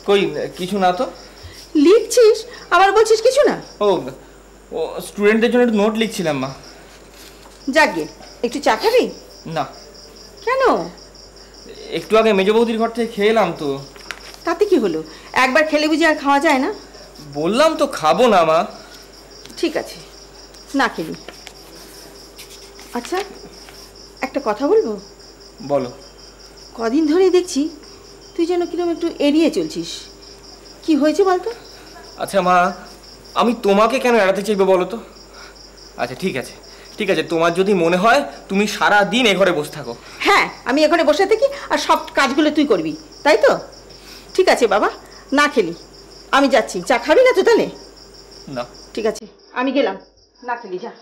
কই কিছু না তো। লিখছিস আবার বলছিস কিছু না? ও ও স্টুডেন্টদের জন্য একটু নোট লিখছিলাম মা। যাকে একটু চা খাবি? না। কেন? একটু আগে মেজ বৌদির ঘর থেকে খেয়ে এলাম তো। তাতে কি হলো? একবার খেলে বুঝি আর খাওয়া যায় না? বললাম তো খাবো না মা। ঠিক আছে, না খেলি। আচ্ছা একটা কথা বলবো? বলো। কদিন ধরেই দেখছি তুই যেন কিরকম একটু এড়িয়ে চলছিস, কি হয়েছে বলতো? আচ্ছা মা, আমি তোমাকে কেন এড়াতে চাইবো বলো তো? আচ্ছা ঠিক আছে ঠিক আছে, তোমার যদি মনে হয় তুমি সারা দিন এ ঘরে বসে থাকো। হ্যাঁ, আমি এখানে বসে থাকি আর সব কাজগুলো তুই করবি, তাই তো? ঠিক আছে বাবা, না খেলি, আমি যাচ্ছি। চা খাবি না তো তাহলে? না। ঠিক আছে, আমি গেলাম, না খেলি যা।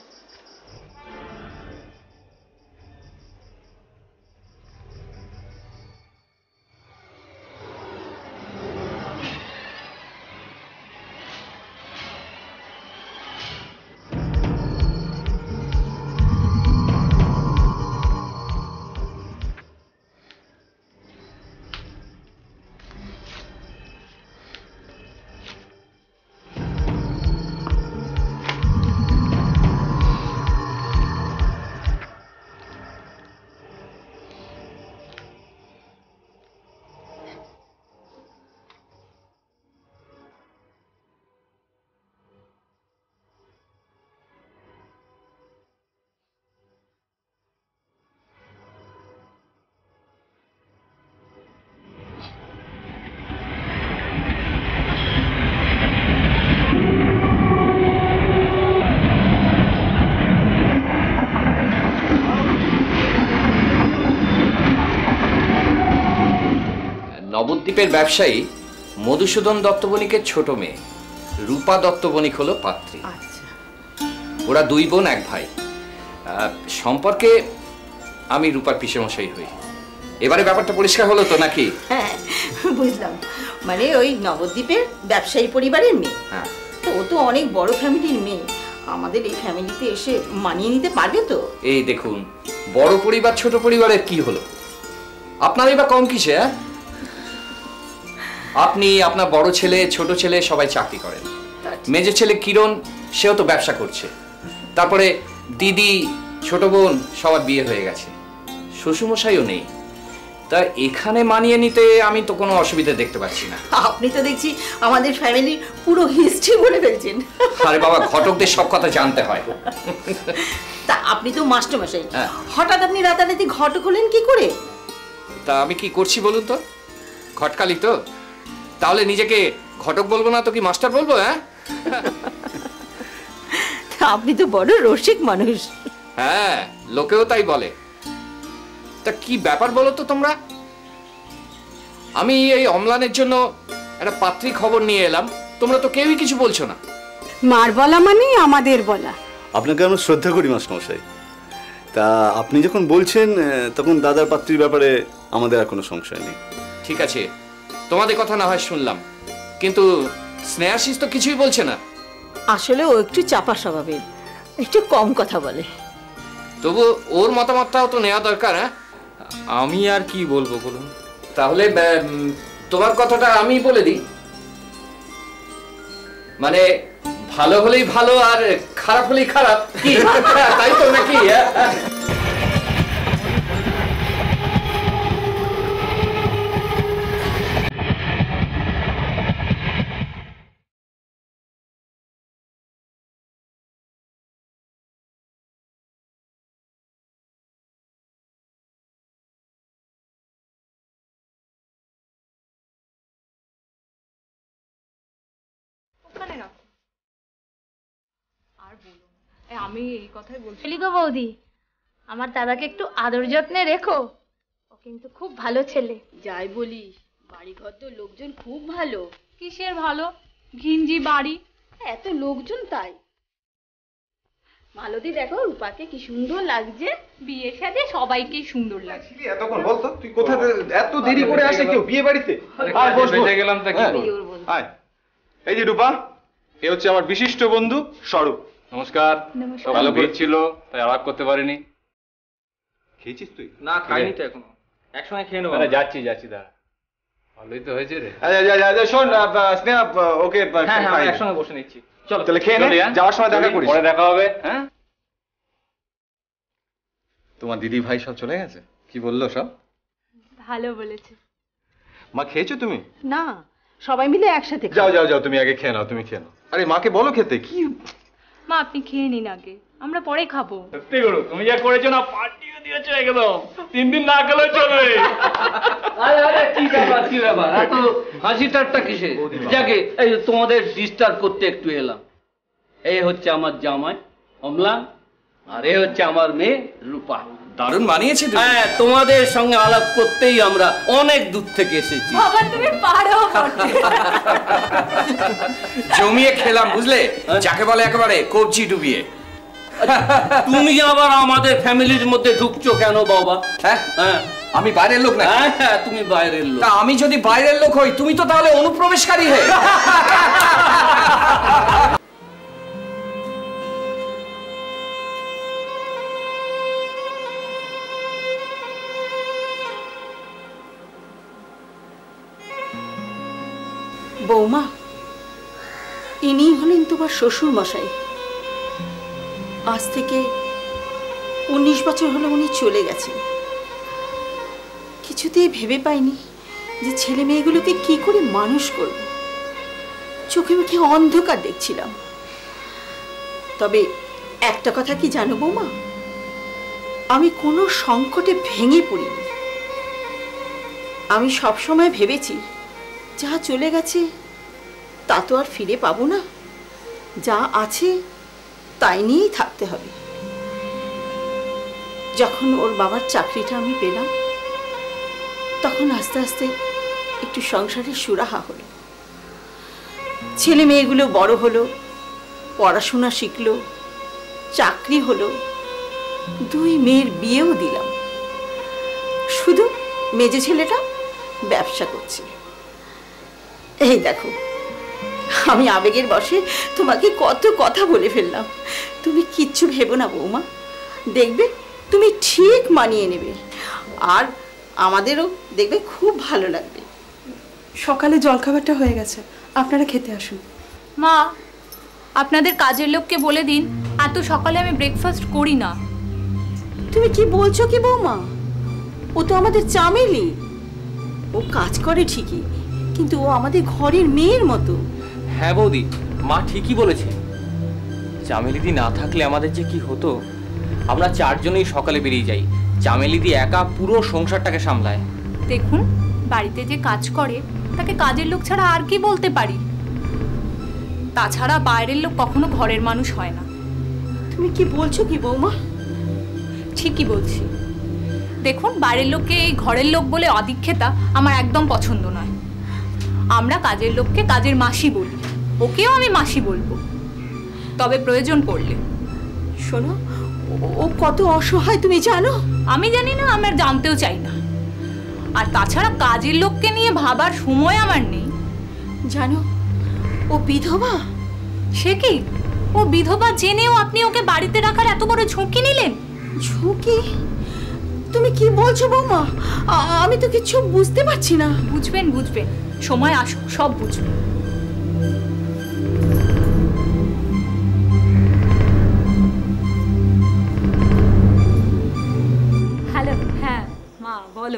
নবদ্বীপের ব্যবসায়ী মধুসূদন দত্ত বণিকের ছোট মেয়ে রূপা দত্ত বণিক হলো পাত্রী। ওরা দুই বোন এক ভাই। সম্পর্কে আমি রূপার পিসেমশাই হই। এবারে ব্যাপারটা পরিষ্কার হলো তো নাকি? হ্যাঁ বুঝলাম, মানে ওই নবদ্বীপের ব্যবসায়ী পরিবারের মেয়ে। হ্যাঁ, তো ও তো অনেক বড় ফ্যামিলির মেয়ে, আমাদের এই ফ্যামিলিতে এসে মানিয়ে নিতে পারবে তো? এই দেখুন, বড় পরিবার ছোট পরিবারের কি হলো, আপনারই বা কম কিসে? আপনি, আপনার বড় ছেলে, ছোট ছেলে সবাই চাকরি করেন। মেজো ছেলে কিরণ, সেও তো ব্যবসা করছে। তারপরে দিদি, ছোট বোন সবার বিয়ে হয়ে গেছে, শ্বশুরমশাইও নেই। তা এখানে মানিয়ে নিতে আমি তো কোনো অসুবিধা দেখতে পাচ্ছি না। আপনি তো দেখছি আমাদের ফ্যামিলির পুরো হিস্ট্রি বলে ফেলছেন। আরে বাবা, ঘটকদের সব কথা জানতে হয়। তা আপনি তো মাস্টারমশাই, হঠাৎ আপনি রাতারাতি ঘটক হলেন কি করে? তা আমি কি করছি বলুন তো? ঘটকালি তো, তাহলে নিজেকে ঘটক বলবো না তো কি মাস্টার বলবো? হ্যাঁ, আপনি তো বড় রসিক মানুষ। হ্যাঁ, লোকেও তাই বলে। তা কি ব্যাপার বলো তো তোমরা? আমি এই অম্লানের জন্য একটা পাত্রী খবর নিয়ে এলাম, তোমরা তো কেউই কিছু বলছো না। মার বলা মানে আমাদের বলা। আপনাকে আমরা শ্রদ্ধা করি মাস্টারমশাই। তা আপনি যখন বলছেন তখন দাদার পাত্রীর ব্যাপারে আমাদের আর কোনো সংশয় নেই। ঠিক আছে, তোমাদের কথা না হয় শুনলাম, কিন্তু স্নেহাশিস তো কিছুই বলছে না। আসলে ও একটু চাপা স্বভাবের, একটু কম কথা বলে। তবু ওর মতামতটাও তো নেওয়া দরকার। হ্যাঁ, আমি আর কি বলবো বলুন? তাহলে তোমার কথাটা আমি বলে দিই, মানে ভালো হলেই ভালো আর খারাপ হলেই খারাপ, কি তাই তো নাকি? আমি এই কথাই বলছি গো বৌদি, আমার দাদাকে একটু আদর যত্নে রেখো, ও কিন্তু খুব ভালো ছেলে। যাই বলিস, বাড়িঘর তো লোকজন খুব ভালো। কিসের ভালো? ঘিঞ্জি বাড়ি, এত লোকজন তাই। মালতী দেখো রূপাকে কি সুন্দর লাগছে। বিয়ের সাথে সবাইকেই সুন্দর লাগছে। এতক্ষণ বলতো তুই কোথা এত দেরি করে আসে কেউ বিয়ে বাড়িতে? গেলাম তা কি আয়, এই যে রূপা, এ হচ্ছে আমার বিশিষ্ট বন্ধু স্বরূপ। নমস্কার। ভালো ছিল তাই আলাপ করতে পারিনি। খেয়েছিস তুই? না খাইনি তো এখনো, একসঙ্গে খেয়ে নেবো। যাচ্ছি দাঁড়া। ভালোই তো হয়েছে রে। শোন স্নেহা, ওকে হ্যাঁ হ্যাঁ, খাই। একসঙ্গে বসে নিচ্ছি। চলো তাহলে খেয়ে নে, চলি, হ্যাঁ? যাওয়ার সময় দেখা করিস। পরে দেখা হবে, হ্যাঁ? তোমার দিদি ভাই সব চলে গেছে? কি বললো সব? ভালো বলেছে। মা খেয়েছো তুমি? না, সবাই মিলে একসাথে খাবো। যাও যাও যাও, তুমি আগে খেয়ে নাও, তুমি খেয়ে নাও। আরে মাকে বলো খেতে। কি মা আপনি খেয়ে নিন আগে, আমরা পরে খাবো। সত্যি করো, তুমি যা করেছো না, পার্টিও দিয়েছো একদম। 3 দিন না খেলেও চলবে। আরে আরে কি ব্যাপার এত হাসি ঠাট্টা কিসে? যাকে এই যে তোমাদের ডিস্টার্ব করতে একটু এলাম। এই হচ্ছে আমার জামাই অমলা, আর এই হচ্ছে আমার মেয়ে রূপা। দারুণ বানিয়েছে তুমি। হ্যাঁ, তোমাদের সঙ্গে আলাপ করতেই আমরা অনেক দূর থেকে এসেছি। বাবা তুমি পারো বটে। জমিয়ে খেলাম বুঝলে, যাকে বলে একেবারে কবজি ডুবিয়ে। তুমি আবার আমাদের ফ্যামিলির মধ্যে ঢুকছো কেন বাবা? হ্যাঁ হ্যাঁ, আমি বাইরের লোক না? হ্যাঁ তুমি বাইরের লোক। তা আমি যদি বাইরের লোক হই, তুমি তো তাহলে অনুপ্রবেশকারী হয়ে। বৌমা, ইনি হলেন তোমার শ্বশুর মশাই। আজ থেকে 19 বছর হলো উনি চলে গেছেন। কিছুতেই ভেবে পাইনি যে ছেলে মেয়েগুলোকে কি করে মানুষ করব। চোখে মুখে অন্ধকার দেখছিলাম। তবে একটা কথা কি জানো বৌমা, আমি কোনো সংকটে ভেঙে পড়িনি। আমি সবসময় ভেবেছি যা চলে গেছে তা তো আর ফিরে পাবো না, যা আছে তাই নিয়েই থাকতে হবে। যখন ওর বাবার চাকরিটা আমি পেলাম, তখন আস্তে আস্তে একটু সংসারের সুরাহা হলো। ছেলে মেয়েগুলো বড় হলো, পড়াশোনা শিখলো, চাকরি হলো, 2 মেয়ের বিয়েও দিলাম। শুধু মেজে ছেলেটা ব্যবসা করছে। এই দেখো, আমি আবেগের বশে তোমাকে কত কথা বলে ফেললাম। তুমি কিচ্ছু ভেবো না বৌমা, দেখবে তুমি ঠিক মানিয়ে নেবে, আর আমাদেরও দেখবে খুব ভালো লাগবে। সকালে জলখাবারটা হয়ে গেছে, আপনারা খেতে আসুন। মা আপনাদের কাজের লোককে বলে দিন এত সকালে আমি ব্রেকফাস্ট করি না। তুমি কি বলছো কি বৌমা? ও তো আমাদের চামেলি। ও কাজ করে ঠিকই, কিন্তু ও আমাদের ঘরের মেয়ের মতো। হ্যাঁ বৌদি, মা ঠিকই বলেছে। চামেলিদি না থাকলে আমাদের যে কি হতো। আমরা 4 জনেই সকালে বেরিয়ে যাই। চামেলিদি একা পুরো সংসারটাকে সামলায়। দেখুন, বাড়িতে যে কাজ করে তাকে কাজের লোক ছাড়া আর কি বলতে পারি? তাছাড়া বাইরের লোক কখনো ঘরের মানুষ হয় না। তুমি কি বলছো কি বৌমা? ঠিকই বলছি। দেখুন, বাইরের লোককে এই ঘরের লোক বলে অদীক্ষেতা আমার একদম পছন্দ নয়। আমরা কাজের লোককে কাজের মাসি বলি, ওকেও আমি মাসি বলবো, তবে প্রয়োজন পড়লে। শোনো, ও কত অসহায় তুমি জানো? আমি জানি না, আমার জানতেও চাই না। আর তাছাড়া কাজের লোককে নিয়ে ভাবার সময় আমার নেই। জানো, ও বিধবা। সে কি? ও বিধবা জেনেও আপনি ওকে বাড়িতে রাখার এত বড় ঝুঁকি নিলেন? ঝুঁকি? তুমি কি বলছো বৌমা? আমি তো কিছু বুঝতে পারছি না। বুঝবেন বুঝবেন, সময় আসুক সব বুঝবেন। হ্যালো, হ্যাঁ মা বলো।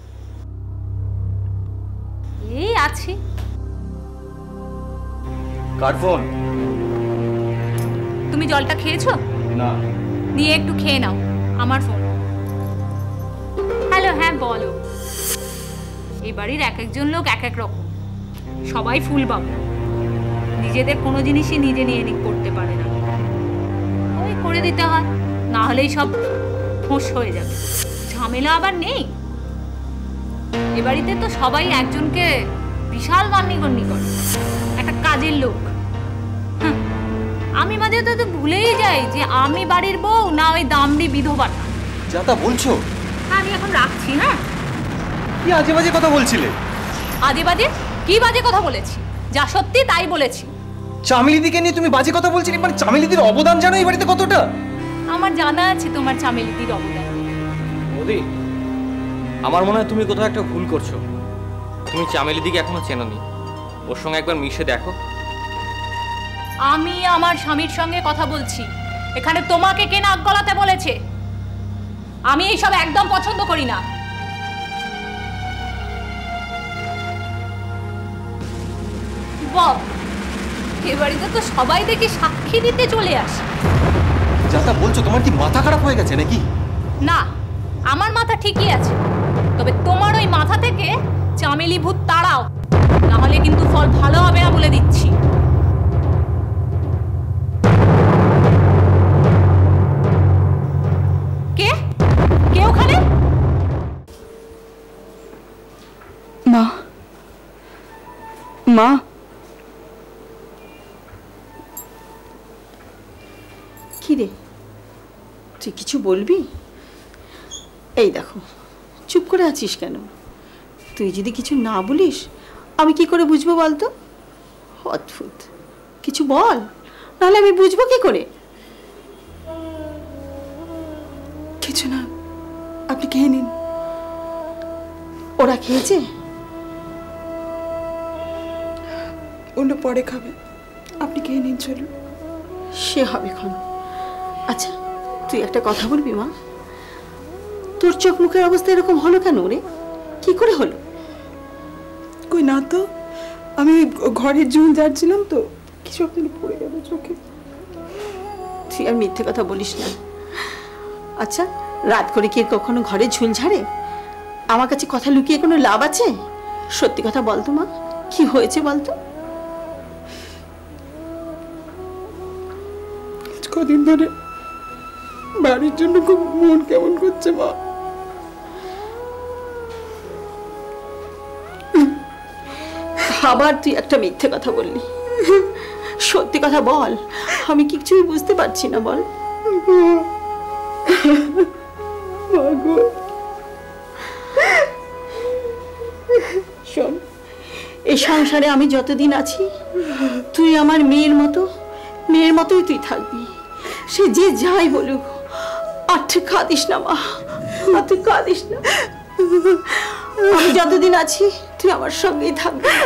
এই আছি। কার ফোন? তুমি জলটা খেয়েছো? না। নিয়ে একটু খেয়ে নাও, আমার ফোন। হ্যালো, হ্যাঁ বলো। এই বাড়ির এক একজন লোক এক এক রকম, সবাই ফুল বাবু। নিজেদের কোনো জিনিসই নিজে নিয়ে করতে পারে না, ওই করে দিতে হয়, না হলেই সব ফোঁস হয়ে যাবে। ঝামেলা আবার নেই। এ বাড়িতে তো সবাই একজনকে বিশাল মান্যগণ্য করে, একটা কাজের লোক। আমি মাঝে তো ভুলেই যাই যে আমি বাড়ির বউ না ওই দামড়ি বিধবাটা। যা তা বলছো? আমি এখন রাখছি। হ্যাঁ, কি আজে বাজে কথা বলছিলে? আজে বাজে কি বাজে কথা বলেছি? যা সত্যি তাই বলেছি। চামেলিদিকে নিয়ে তুমি বাজে কথা বলছিলে? মানে চামেলিদির অবদান জানো এই বাড়িতে কতটা? আমার জানা আছে তোমার চামেলিদির অবদান। বৌদি, আমার মনে হয় তুমি কোথাও একটা ভুল করছো। তুমি চামেলিদিকে এখনো চেনোনি, ওর সঙ্গে একবার মিশে দেখো। আমি আমার স্বামীর সঙ্গে কথা বলছি, এখানে তোমাকে কে নাক গলাতে বলেছে? আমি এইসব একদম পছন্দ করি না। বল, এ বাড়িতে তো সবাই দেখি সাক্ষী দিতে চলে আসে। যা তা বলছো, তোমার কি মাথা খারাপ হয়ে গেছে নাকি? না, আমার মাথা ঠিকই আছে, তবে তোমার ওই মাথা থেকে চামেলি ভূত তাড়াও, না হলে কিন্তু ফল ভালো হবে না বলে দিচ্ছি। কে কে ওখানে? মা, মা, কি রে, তুই কিছু বলবি? এই দেখো, চুপ করে আছিস কেন? তুই যদি কিছু না বলিস আমি কি করে বুঝবো বলতো? অদ্ভুত, কিছু বল, নাহলে আমি বুঝবো কি করে? কিছু না, আপনি খেয়ে নিন। ওরা খেয়েছে? ওগুলো পরে খাবে, আপনি খেয়ে নিন, চলুন। সে হবে ক্ষণ। আচ্ছা, তুই একটা কথা বলবি মা? তোর চোখ মুখের অবস্থা এরকম হলো কেন রে? কি করে হলো? কই না তো, আমি ঘরের ঝুল ঝাড়ছিলাম তো, কিছু আপনার পড়ে গেল চোখে। তুই আর মিথ্যে কথা বলিস না। আচ্ছা, রাত করে কি কখনো ঘরে ঝুল ঝাড়ে? আমার কাছে কথা লুকিয়ে কোনো লাভ আছে? সত্যি কথা বলতো মা, কি হয়েছে বলতো? কদিন ধরে বাড়ির জন্য খুব মন কেমন করছে মা। আবার তুই একটা মিথ্যে কথা বললি। সত্যি কথা বল, আমি কিছুই বুঝতে পারছি না, বল। শোন, এই সংসারে আমি যতদিন আছি তুই আমার মেয়ের মতোই তুই থাকবি। সে যে যাই বলুক, আর তুই কাঁদিস না মা, আর তুই কাঁদিস না। আমি যতদিন আছি তুই আমার সঙ্গেই থাকবি না।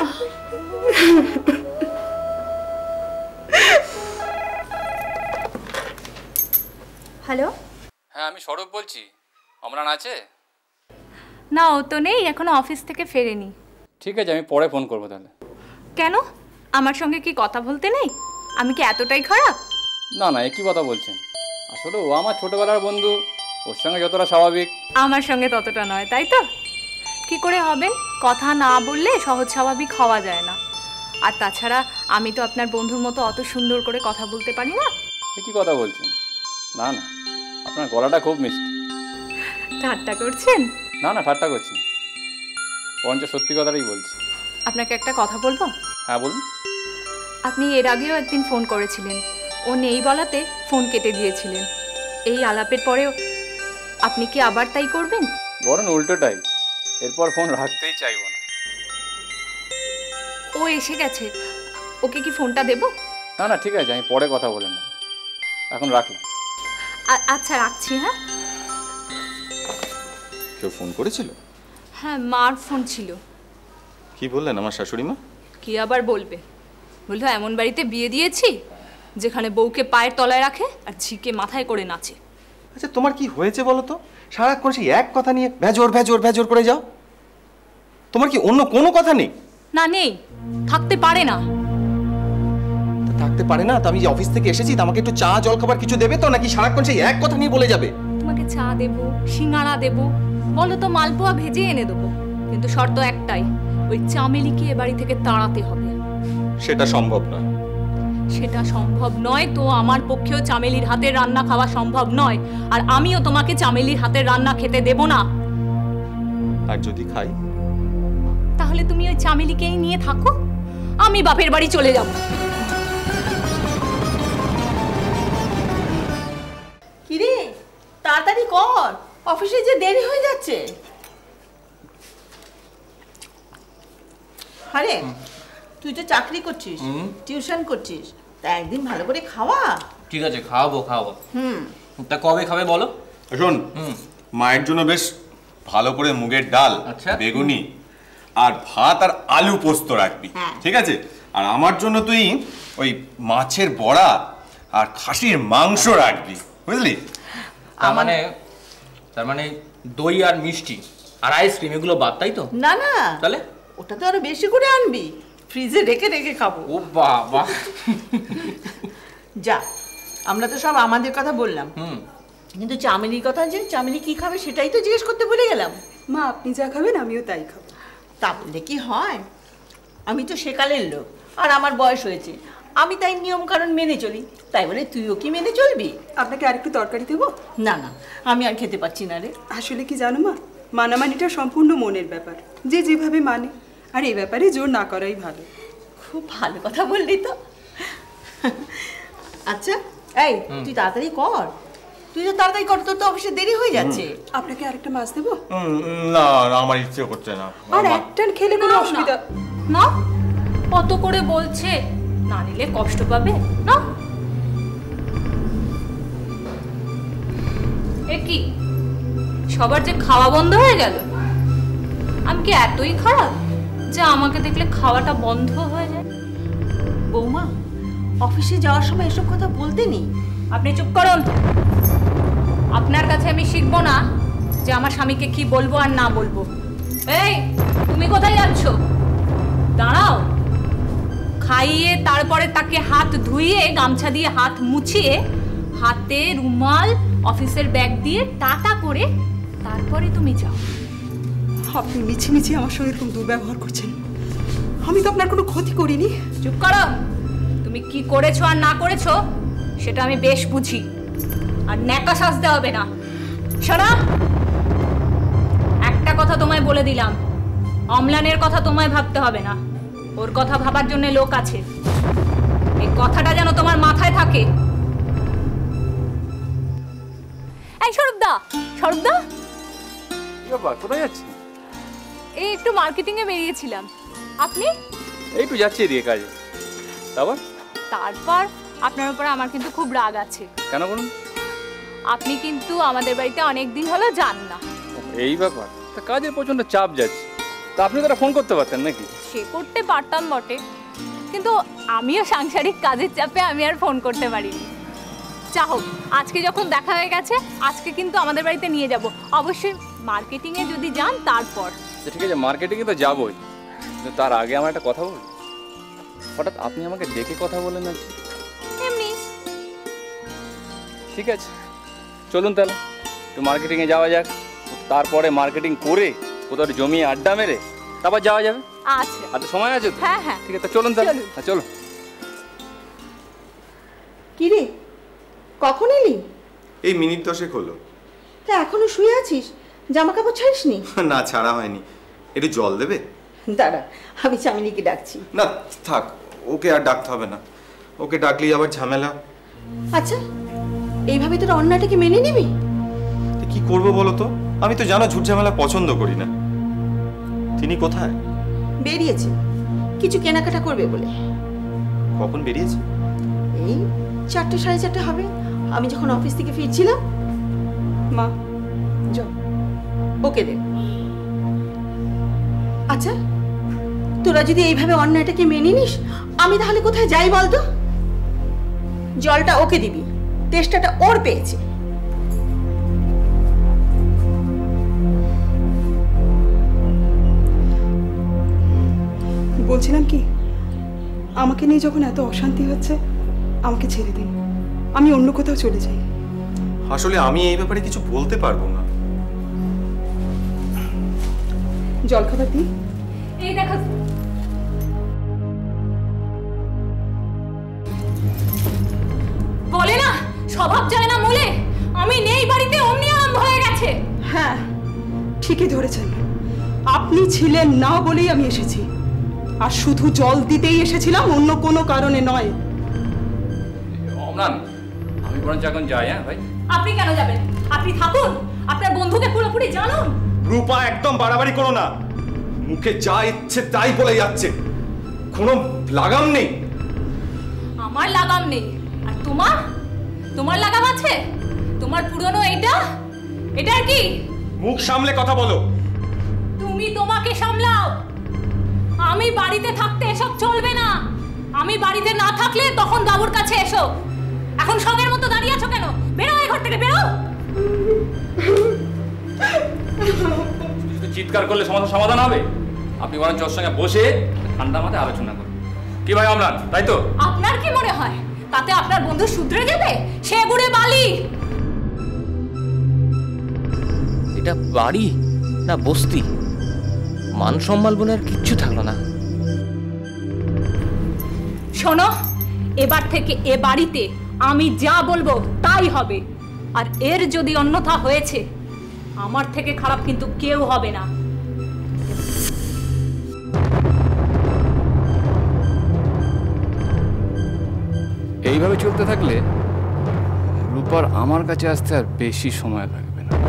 হ্যালো, হ্যাঁ আমি সৌরভ বলছি। অমরান আছে? না, ও তো নেই, এখনো অফিস থেকে ফেরেনি। ঠিক আছে, আমি পরে ফোন করবো তাহলে। কেন, আমার সঙ্গে কি কথা বলতে নেই? আমি কি এতটাই খারাপ? না না, একই কথা বলছেন। আসলে ও আমার ছোটবেলার বন্ধু, ওর সঙ্গে যতটা স্বাভাবিক আমার সঙ্গে ততটা নয়, তাই তো? কি করে হবেন? কথা না বললে সহজ স্বাভাবিক হওয়া যায় না। আর তাছাড়া আমি তো আপনার বন্ধুর মতো অত সুন্দর করে কথা বলতে পারি না। কি কথা বলছেন? না না, আপনার গলাটা খুব মিষ্টি। ঠাট্টা করছেন? না না, ঠাট্টা করছি, বরঞ্চ সত্যি কথাটাই বলছি। আপনাকে একটা কথা বলবো? হ্যাঁ বলুন। আপনি এর আগেও একদিন ফোন করেছিলেন, ও নেই বলাতে ফোন কেটে দিয়েছিলেন। এই আলাপের পরেও আপনি কি আবার তাই করবেন? বরং উল্টোটাই, এরপর ফোন রাখতেই চাইব না। ও এসে গেছে, ওকে কি ফোনটা দেব? না না ঠিক আছে, আমি পরে কথা বলে নেব, এখন রাখলাম। আচ্ছা রাখছি। হ্যাঁ, কেউ ফোন করেছিল? হ্যাঁ, মার ফোন ছিল। কি বললেন আমার শাশুড়ি মা? কি আবার বলবে, বললো এমন বাড়িতে বিয়ে দিয়েছি যেখানে বউকে পায়ের তলায় রাখে আর ঝিকে মাথায় করে নাচে। আচ্ছা তোমার কি হয়েছে বলো তো? সারাক্ষণ সেই এক কথা নিয়ে ভেজর ভেজর ভেজর করে যাও। তোমার কি অন্য কোনো কথা নেই? না, নেই, থাকতে পারে না। থাকতে পারে না? তো আমি যে অফিস থেকে এসেছি, আমাকে একটু চা জল খাবার কিছু দেবে তো, নাকি সারাক্ষণ সেই এক কথা নিয়ে বলে যাবে? তোমাকে চা দেবো, সিঙ্গাড়া দেবো, বলো তো মালপোয়া ভেজে এনে দেবো, কিন্তু শর্ত একটাই, ওই চামেলিকে এ বাড়ি থেকে তাড়াতে হবে। সেটা সম্ভব নয়। সেটা সম্ভব নয় তো আমার পক্ষেও চামেলির হাতের রান্না খাওয়া সম্ভব নয়, আর আমিও তোমাকে চামেলির হাতের রান্না খেতে দেব না। আর যদি খাই? তাহলে তুমি ওই চামেলিকেই নিয়ে থাকো, আমি বাপের বাড়ি চলে যাব। কিরে, তাড়াতাড়ি কর, অফিসে যে দেরি হয়ে যাচ্ছে। আরে তুই তো চাকরি করছিস, টিউশন করছিস, তা একদিন ভালো করে খাওয়া। ঠিক আছে, খাওয়াবো। তা কবে খাবে বলো? শোন, মায়ের জন্য বেশ ভালো করে মুগের ডাল, বেগুনি আর ভাত আর আলু পোস্ত রাখবি, ঠিক আছে? আর আমার জন্য তুই ওই মাছের বড়া আর খাসির মাংস রাখবি, বুঝলি? তার মানে দই আর মিষ্টি আর আইসক্রিম এগুলো বাদ, তাই তো? না না, তাহলে ওটা তো আরো বেশি করে আনবি, ফ্রিজে রেখে রেখে খাবো। ও বাবা, যা, আমরা তো সব আমাদের কথা বললাম, কিন্তু চামেলির কথা, যে চামেলি কি খাবে সেটাই তো জিজ্ঞেস করতে ভুলে গেলাম। মা আপনি যা খাবেন আমিও তাই খাবো। তা বললে কি হয়? আমি তো সেকালের লোক, আর আমার বয়স হয়েছে, আমি তাই নিয়ম কারণ মেনে চলি। তাই বলে তুইও কি মেনে চলবি? আপনাকে আরেকটু তরকারি দেবো? না না, আমি আর খেতে পাচ্ছি না রে। আসলে কি জানো মা, মানামানিটা সম্পূর্ণ মনের ব্যাপার, যে যেভাবে মানে, আর এই ব্যাপারে জোর না করাই ভালো। খুব ভালো কথা বললি তো। আচ্ছা এই, তুই তাড়াতাড়ি কর, তুই তো তাড়াতাড়ি কর, তোর তো অফিসে দেরি হয়ে যাচ্ছে। আপনাকে আরেকটা মাছ দেবো? না না, আমার ইচ্ছে করছে না। আর একটান খেলে কোনো অসুবিধা না, কত করে বলছে, না নিলে কষ্ট পাবে না। এ কি, সবার যে খাওয়া বন্ধ হয়ে গেল? আমি কি এতই খারাপ যে আমাকে দেখলে খাওয়াটা বন্ধ হয়ে যায়? বৌমা, অফিসে যাওয়ার সময় এসব কথা বলতে নেই। আপনি চুপ করুন। আপনার কাছে আমি শিখবো না যে আমার স্বামীকে কি বলবো আর না বলবো। এই, তুমি কোথায় যাচ্ছ? দাঁড়াও। খাইয়ে তারপরে তাকে হাত ধুইয়ে, গামছা দিয়ে হাত মুছিয়ে, হাতে রুমাল, অফিসের ব্যাগ দিয়ে টাটা করে তারপরে তুমি যাও। আপনি মিছি মিছি আমার সঙ্গে এরকম দুর্ব্যবহার করছেন। আমি তো আপনার কোনো ক্ষতি করিনি। চুপ করো। তুমি কি করেছো আর না করেছো সেটা আমি বেশ বুঝি, আর ন্যাকা সাজতে হবে না। শোনো, একটা কথা তোমায় বলে দিলাম, অম্লানের কথা তোমায় ভাবতে হবে না, ওর কথা ভাবার জন্য লোক আছে। এই কথাটা যেন তোমার মাথায় থাকে। এই স্বরূপদা, স্বরূপদা, কি ব্যাপার, কোথায় যাচ্ছি? এই একটু মার্কেটিং এ বেরিয়েছিলাম। আপনি? একটু যাচ্ছি এদিকে কাজে। তারপর আপনার উপরে আমার কিন্তু খুব রাগ আছে। কেন বলুন? আপনি কিন্তু আমাদের বাড়িতে অনেক দিন হলো যান না। এই ব্যাপার, তা কাজের প্রচন্ড চাপ যাচ্ছে, তা আপনি তারা ফোন করতে পারতেন নাকি? সে করতে পারতাম বটে, কিন্তু আমিও সাংসারিক কাজের চাপে আমি আর ফোন করতে পারিনি। যা হোক, আজকে যখন দেখা হয়ে গেছে, আজকে কিন্তু আমাদের বাড়িতে নিয়ে যাব। অবশ্যই মার্কেটিং এ যদি যান তারপর। ঠিক আছে, মার্কেটিংয়ে তো যাবোই, কিন্তু তার আগে আমার একটা কথা বলুন। হঠাৎ আপনি আমাকে ডেকে কথা বলেন নাকি? এমনি। ঠিক আছে, চলুন তাহলে একটু মার্কেটিংয়ে যাওয়া যাক, তারপরে মার্কেটিং করে কোথাও জমিয়ে আড্ডা মেরে তারপর যাওয়া যাবে। আচ্ছা, আচ্ছা, সময় আছে তো? হ্যাঁ হ্যাঁ, ঠিক আছে, চলুন তাহলে। হ্যাঁ, চলো। কি রে, কখন এলি? এই মিনিট 10 হলো। তা এখনো শুয়ে আছিস? জামা কাপড় ছাড়িসনি? না, ছাড়া হয়নি। একটু জল দেবে? দাঁড়া, আমি চামেলিকে ডাকছি। না থাক, ওকে আর ডাকতে হবে না, ওকে ডাকলেই আবার ঝামেলা। আচ্ছা, এইভাবে তোরা অন্যটাকে মেনে নিবি? কি করবো বলো তো, আমি তো জানো ঝুট ঝামেলা পছন্দ করি না। তিনি কোথায়? বেরিয়েছে কিছু কেনাকাটা করবে বলে। কখন বেরিয়েছে? এই 4টে 4:30 হবে, আমি যখন অফিস থেকে ফিরছিলাম। মা, যাও, ওকে দে। আচ্ছা, তোরা যদি এইভাবে অন্যায়টাকে মেনে নিস, আমি তাহলে কোথায় যাই বলতো? জলটা ওকে দিবি, তেষ্টাটা ওর পেয়েছে। বলছিলাম কি, আমাকে নিয়ে যখন এত অশান্তি হচ্ছে, আমাকে ছেড়ে দিন, আমি অন্য কোথাও চলে যাই। আসলে আমি এই ব্যাপারে কিছু বলতে পারবো না। জলখাবার দিই? এই দেখো, বলে না স্বভাব যায় না মূলে। আমি নেই বাড়িতে, অমনি আরম্ভ হয়ে গেছে। হ্যাঁ, ঠিকই ধরেছেন, আপনি ছিলেন না বলেই আমি এসেছি, আর শুধু জল দিতেই এসেছিলাম, অন্য কোনো কারণে নয়। অমলান, আমি বরঞ্চ এখন যাই। হ্যাঁ ভাই। আপনি কেন যাবেন? আপনি থাকুন, আপনার বন্ধুকে পুরোপুরি জানুন। রূপা, একদম বাড়াবাড়ি করো না, মুখে যা ইচ্ছে তাই বলে যাচ্ছে, কোনো লাগাম নেই। আমার লাগাম নেই, আর তোমার তোমার লাগাম আছে? তোমার পুরনো এটা কি? মুখ সামলে কথা বলো। তুমি তোমাকে সামলাও, আমি বাড়িতে থাকতে এসব চলবে না। আমি বাড়িতে না থাকলে তখন বাবুর কাছে এসো। এখন সঙ্গের মতো দাঁড়িয়ে আছো কেন? বেরো এই ঘর থেকে, বেরো। চিৎকার করলে সমস্যার সমাধান হবে? আপনি বরঞ্চ ওর সঙ্গে বসে ঠান্ডা মাথায় আলোচনা করুন। কি ভাই অমলান, তাই তো? আপনার কি মনে হয় তাতে আপনার বন্ধু শুধরে যাবে? সে গুড়ে বালি। এটা বাড়ি না বস্তি? মান সম্মান বলে আর কিচ্ছু থাকলো না। শোনো, এবার থেকে এ বাড়িতে আমি যা বলবো তাই হবে। আর এর যদি অন্যথা হয়েছে, আমার থেকে খারাপ কিন্তু কেউ হবে না। এইভাবে চলতে থাকলে রূপার আমার কাছে আসতে আর বেশি সময় লাগবে না।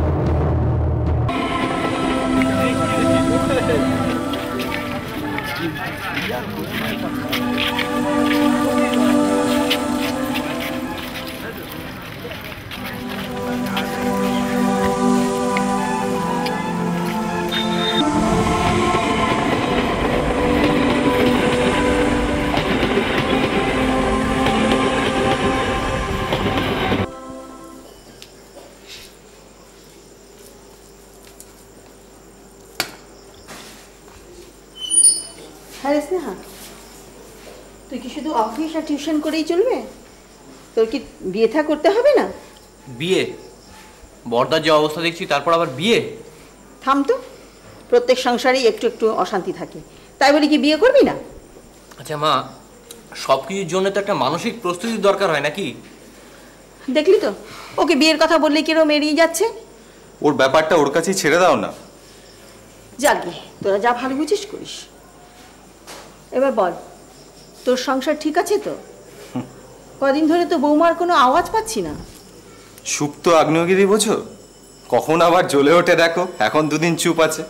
হ্যাঁ স্নেহা, তুই কি শুধু অফিস আর টিউশন করেই চলবে? তোর কি বিয়ে থা করতে হবে না? বিয়ে? বর্দার যে অবস্থা দেখছি, তারপর আবার বিয়ে? থাম তো, প্রত্যেক সংসারেই একটু একটু অশান্তি থাকে, তাই বলি কি বিয়ে করবি না? আচ্ছা মা, সব কিছুর জন্য তো একটা মানসিক প্রস্তুতির দরকার হয় নাকি? দেখলি তো, ওকে বিয়ের কথা বললে কিরম এড়িয়ে যাচ্ছে। ওর ব্যাপারটা ওর কাছেই ছেড়ে দাও না। যাকে তোরা যা ভালো বুঝিস করিস। এবার বল, তোর সংসার ঠিক আছে তো? কদিন ধরে তো বৌমার কোনো আওয়াজ পাচ্ছি না। সুপ্ত আগ্নেয়গিরি বোঝো, কখন আবার জ্বলে ওঠে দেখো। এখন দুদিন চুপ আছে।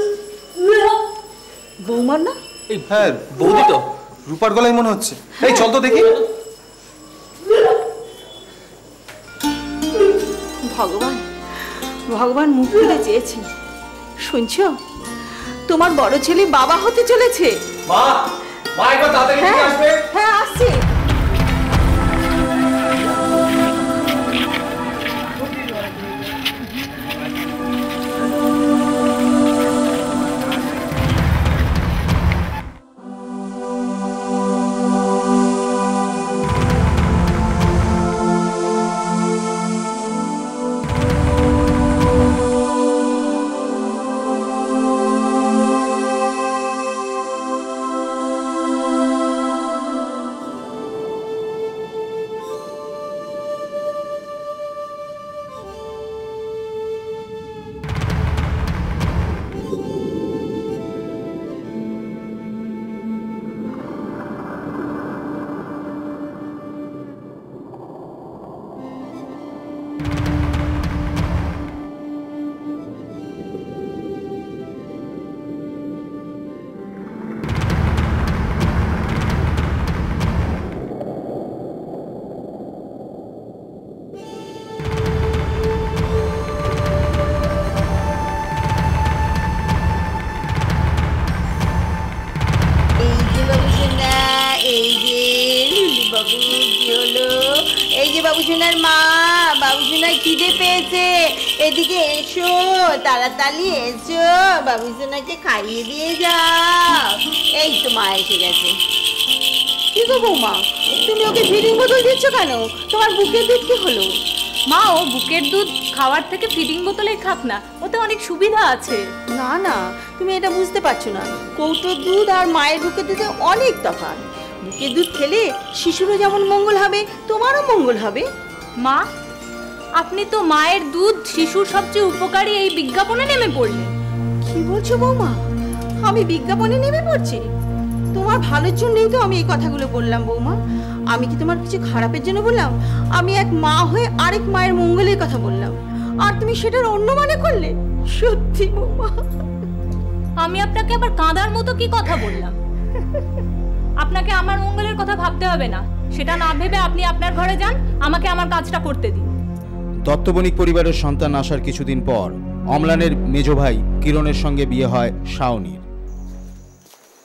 বৌমার না? হ্যাঁ বৌদি তো, রূপার গলায় মনে হচ্ছে। এই চল তো দেখি। ভগবান, ভগবান মুখ খুলে চেয়েছি। শুনছো, তোমার বড় ছেলে বাবা হতে চলেছে। মা, মা একবার তাড়াতাড়ি এদিকে আসবে। হ্যাঁ আসছি। বাবুসোনার মা, বাবুসোনার খিদে পেয়েছে, এদিকে এসো, তাড়াতাড়ি এসো, বাবুসোনাকে খাইয়ে দিয়ে যাও। এই তো মা এসে গেছে। কি গো বৌমা, তুমি ওকে ফিডিং বোতল দিচ্ছ কেন? তোমার বুকের দুধ কি হলো? মা, ও বুকের দুধ খাওয়ার থেকে ফিডিং বোতলেই খাক না, ওতে অনেক সুবিধা আছে। না না, তুমি এটা বুঝতে পারছো না। কৌটোর দুধ আর মায়ের বুকের দুধে অনেক তফাৎ। বুকের দুধ খেলে শিশুরও যেমন মঙ্গল হবে, তোমারও মঙ্গল হবে। মা, আপনি তো মায়ের দুধ শিশুর সবচেয়ে উপকারী এই বিজ্ঞাপনে নেমে পড়লেন। কি বলছো বৌমা? আমি বিজ্ঞাপনে নেমে পড়ছি? তোমার ভালোর জন্যই তো আমি এই কথাগুলো বললাম বৌমা। আমি কি তোমার কিছু খারাপের জন্য বললাম? আমি এক মা হয়ে আরেক মায়ের মঙ্গলের কথা বললাম, আর তুমি সেটার অন্য মানে করলে। সত্যি বৌমা, আমি আপনাকে আবার কাঁদার মতো কি কথা বললাম? আপনাকে আমার মঙ্গলের কথা ভাবতে হবে না, সেটা না ভেবে আপনি আপনার ঘরে যান, আমাকে আমার কাজটা করতে দিন। দত্তবণিক পরিবারের সন্তান আসার কিছুদিন পর অম্লানের মেজ ভাই কিরণের সঙ্গে বিয়ে হয় শাওনির।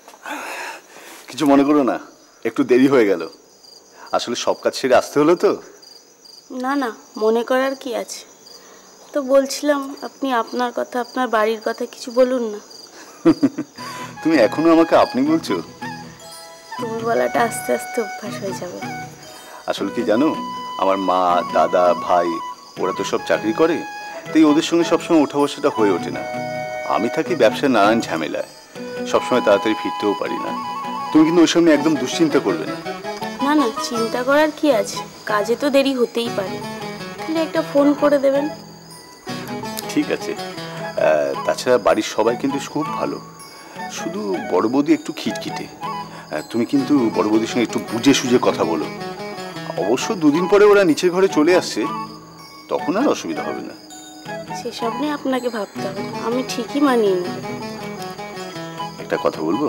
কিছু মনে করো না, একটু দেরি হয়ে গেল। আসলে সব কাজ সেরে আসতে হলো তো। না না, মনে করার কি আছে। তো বলছিলাম আপনি আপনার কথা, আপনার বাড়ির কথা কিছু বলুন না। তুমি এখনো আমাকে আপনি বলছো? তুমি বলাটা আস্তে আস্তে অভ্যাস হয়ে যাবে। আসলে কি জানো, আমার মা, দাদা, ভাই ওরা তো সব চাকরি করে, তাই ওদের সঙ্গে সবসময় ওঠা বসাটা হয়ে ওঠে না। আমি থাকি ব্যবসার নানান ঝামেলায়, সবসময় তাড়াতাড়ি ফিরতেও পারি না। তুমি কিন্তু ওই সময় একদম দুশ্চিন্তা করবে না। না না, চিন্তা করার কি আছে, কাজে তো দেরি হতেই পারে, তাহলে একটা ফোন করে দেবেন। ঠিক আছে। তাছাড়া বাড়ির সবাই কিন্তু খুব ভালো, শুধু বড় বৌদি একটু খিটখিটে। তুমি কিন্তু বড় বৌদির সঙ্গে একটু বুঝে সুঝে কথা বলো। অবশ্য দুদিন পরে ওরা নিচের ঘরে চলে আসছে, তখন আর অসুবিধা হবে না। সেসব নিয়ে আপনাকে ভাবতে হবে না, আমি ঠিকই মানিয়ে নেব। একটা কথা বলবো?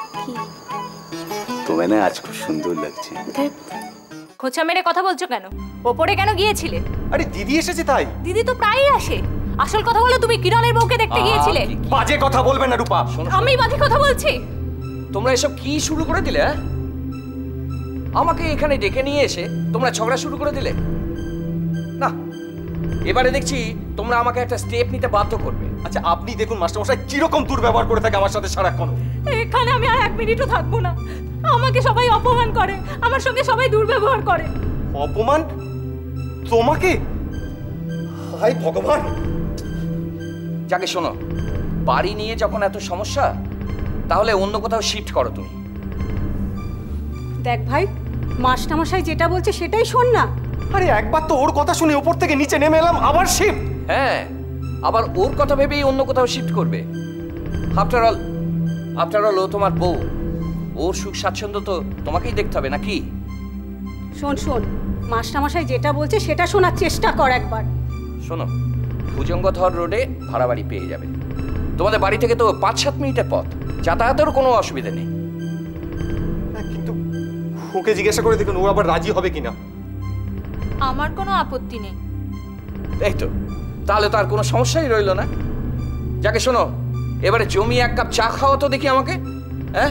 তোমায় না আজ খুব সুন্দর লাগছে। খোঁচা মেরে কথা বলছো কেন? ওপরে কেন গিয়েছিলে? আরে দিদি এসেছে তাই। দিদি তো প্রায়ই আসে। আসল কথা বলো, তুমি কিরণের বউকে দেখতে গিয়েছিলে? বাজে কথা বলবে না রূপা। আমি বাজে কথা বলছি? তোমরা এসব কি শুরু করে দিলে? আমাকে এখানে ডেকে নিয়ে এসে তোমরা ঝগড়া শুরু করে দিলে। না, এবারে দেখছি তোমরা আমাকে একটা স্টেপ নিতে বাধ্য করবে। আচ্ছা আপনি দেখুন মাস্টারমশাই কিরকম দুর্ব্যবহার করে থাকে আমার সাথে সারাক্ষণ। এখানে আমি আর 1 মিনিটও থাকবো না। আমাকে সবাই অপমান করে, আমার সঙ্গে সবাই দুর্ব্যবহার করে। অপমান? তোমাকে? হায় ভগবান। যাকে শোনো, বাড়ি নিয়ে যখন এত সমস্যা, তাহলে অন্য কোথাও শিফট করো তুমি। দেখ ভাই, মাস্টারমশাই যেটা বলছে সেটাই শোন না। আরে একবার তো ওর কথা শুনে উপর থেকে নিচে নেমে এলাম, আবার শিফট? হ্যাঁ, আবার ওর কথা ভেবেই অন্য কোথাও শিফট করবে। আফটার অল ও তোমার বউ, ওর সুখ স্বাচ্ছন্দ্য তো তোমাকেই দেখতে হবে নাকি? শোন শোন, মাস্টারমশাই যেটা বলছে সেটা শোনার চেষ্টা কর একবার। শোনো, ভুজঙ্গধর রোডে ভাড়া বাড়ি পেয়ে যাবে। তোমাদের বাড়ি থেকে তো 5-7 মিনিটের পথ, যাতায়াতের কোনো অসুবিধা নেই। কিন্তু ওকে জিজ্ঞাসা করে দেখুন ও আবার রাজি হবে কিনা। আমার কোনো আপত্তি নেই। এই তো, তাহলে তো আর কোনো সমস্যাই রইল না। যাকে শোনো, এবারে জমি 1 কাপ চা খাওয়া তো দেখি আমাকে। হ্যাঁ,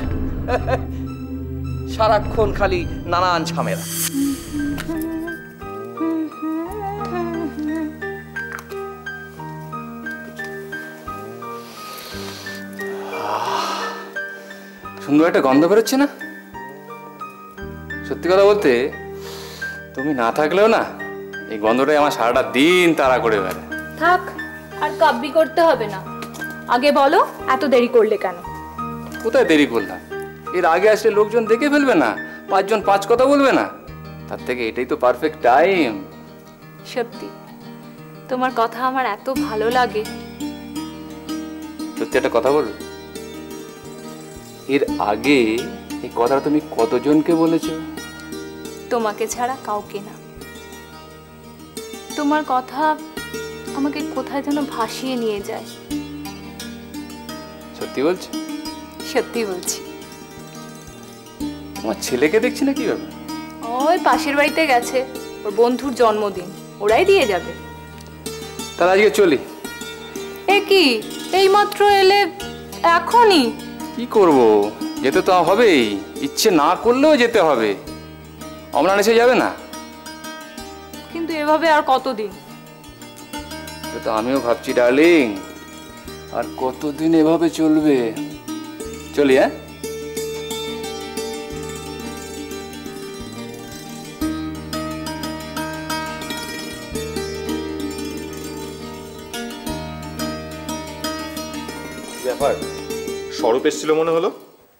সারাক্ষণ খালি নানান ঝামেলা। সুন্দর একটা গন্ধ বেরোচ্ছে না? সত্যি কথা বলতে, তুমি না থাকলেও না এই গন্ধটাই আমার সারাটা দিন তাড়া করে বেড়ায়। থাক, আর কাব্যি করতে হবে না। আগে বলো, এত দেরি করলে কেন? কোথায় দেরি করলাম? এর আগে আসলে লোকজন দেখে ফেলবে না, 5 জন 5 কথা বলবে না? তার থেকে এটাই তো পারফেক্ট টাইম। সত্যি তোমার কথা আমার এত ভালো লাগে। সত্যি একটা কথা বলবো, এর আগে এই কথাটা তুমি কতজনকে বলেছো? তোমাকে ছাড়া কাউকে না। তোমার কথা আমাকে কোথায় যেন ভাসিয়ে নিয়ে যায়। সত্যি বলছো? সত্যি বলছি। তোমার ছেলেকে দেখছি না, কি ব্যাপার? ওই পাশের বাড়িতে গেছে, ওর বন্ধুর জন্মদিন, ওরাই দিয়ে যাবে। তাহলে আজকে চলি। এ কি, এইমাত্র এলে এখনই? কি করব, যেতে তো হবেই, ইচ্ছে না করলেও যেতে হবে। অমলান এসে যাবে না? কিন্তু এভাবে আর কতদিন? তো আমিও ভাবছি ডার্লিং, আর কতদিন এভাবে চলবে। চলি। হ্যাঁ, ব্যাপার, স্বরূপ এসেছিল মনে হলো।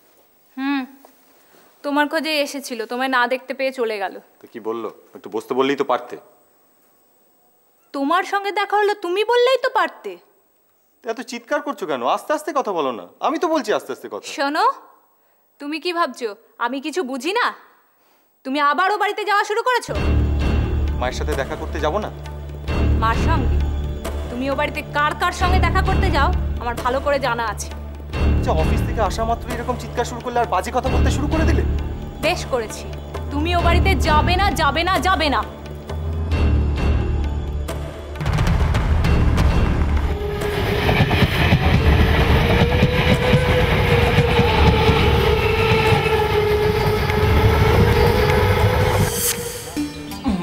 তোমার খোঁজে এসেছিল, তোমায় না দেখতে পেয়ে চলে গেল। তো কি বললো? একটু বসতে বললেই তো পারতে। তোমার সঙ্গে দেখা হলো, তুমি বললেই তো পারতে। এত চিৎকার করছো কেন? আস্তে আস্তে কথা বলো না। আমি তো বলছি আস্তে আস্তে কথা। শোনো, তুমি কি ভাবছো আমি কিছু বুঝি না? তুমি আবারও বাড়িতে যাওয়া শুরু করেছো। মায়ের সাথে দেখা করতে যাব না? মার সঙ্গে? তুমি ও বাড়িতে কার কার সঙ্গে দেখা করতে যাও আমার ভালো করে জানা আছে। আচ্ছা, অফিস থেকে আসা মাত্র এরকম চিৎকার শুরু করলে আর বাজে কথা বলতে শুরু করে দিলে? বেশ করেছি। তুমি ও বাড়িতে যাবে না, যাবে না, যাবে না।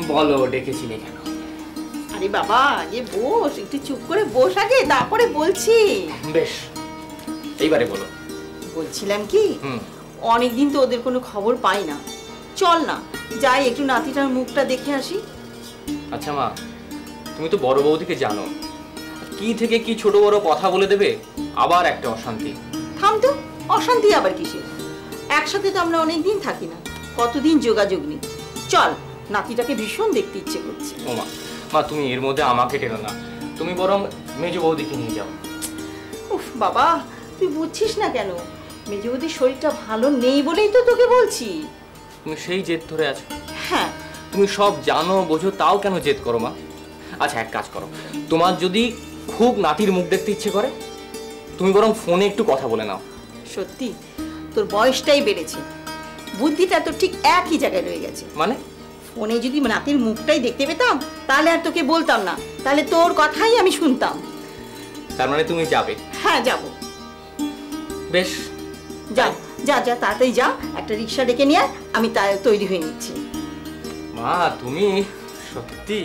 বলো ডেকেছিলে কেন? আরে বাবা যে বস, একটু চুপ করে বস আগে, তারপরে বলছি। বেশ, এইবারে বলো। বলছিলাম কি, অনেকদিন তো ওদের কোনো খবর পাই না, চল না যাই একটু নাতিটার মুখটা দেখে আসি। আচ্ছা মা, তুমি তো বড় বৌদিকে জানো, কি থেকে কি ছোট বড় কথা বলে দেবে, আবার একটা অশান্তি। থাম তো, অশান্তি আবার কিসে? একসাথে তো আমরা অনেকদিন থাকি না, কতদিন যোগাযোগ নেই। চল, নাতিটাকে ভীষণ দেখতে ইচ্ছে করছে। ও মা, মা তুমি এর মধ্যে আমাকে টেনো না, তুমি বরং মেজ বৌদিকে নিয়ে যাও। উফ বাবা, তুই বুঝছিস না কেন? মেজ বৌদির শরীরটা ভালো নেই বলেই তো তোকে বলছি। তুমি সেই জেদ ধরে আছো? হ্যাঁ। তুমি সব জানো বোঝো, তাও কেন জেদ করো মা? আচ্ছা এক কাজ করো, তোমার যদি খুব নাতির মুখ দেখতে ইচ্ছে করে, তুমি বরং ফোনে একটু কথা বলে নাও। সত্যি তোর বয়সটাই বেড়েছে, বুদ্ধিটা তো ঠিক একই জায়গায় রয়ে গেছে। মানে ফোনে যদি নাতির মুখটাই দেখতে পেতাম, তাহলে আর তোকে বলতাম না, তাহলে তোর কথাই আমি শুনতাম। তার মানে তুমি যাবে? হ্যাঁ যাব। বেশ, যা যা যা, তাড়াতাড়ি যা, একটা রিক্সা ডেকে নিয়ে আমি তৈরি হয়ে নিচ্ছি। মা তুমি সত্যি।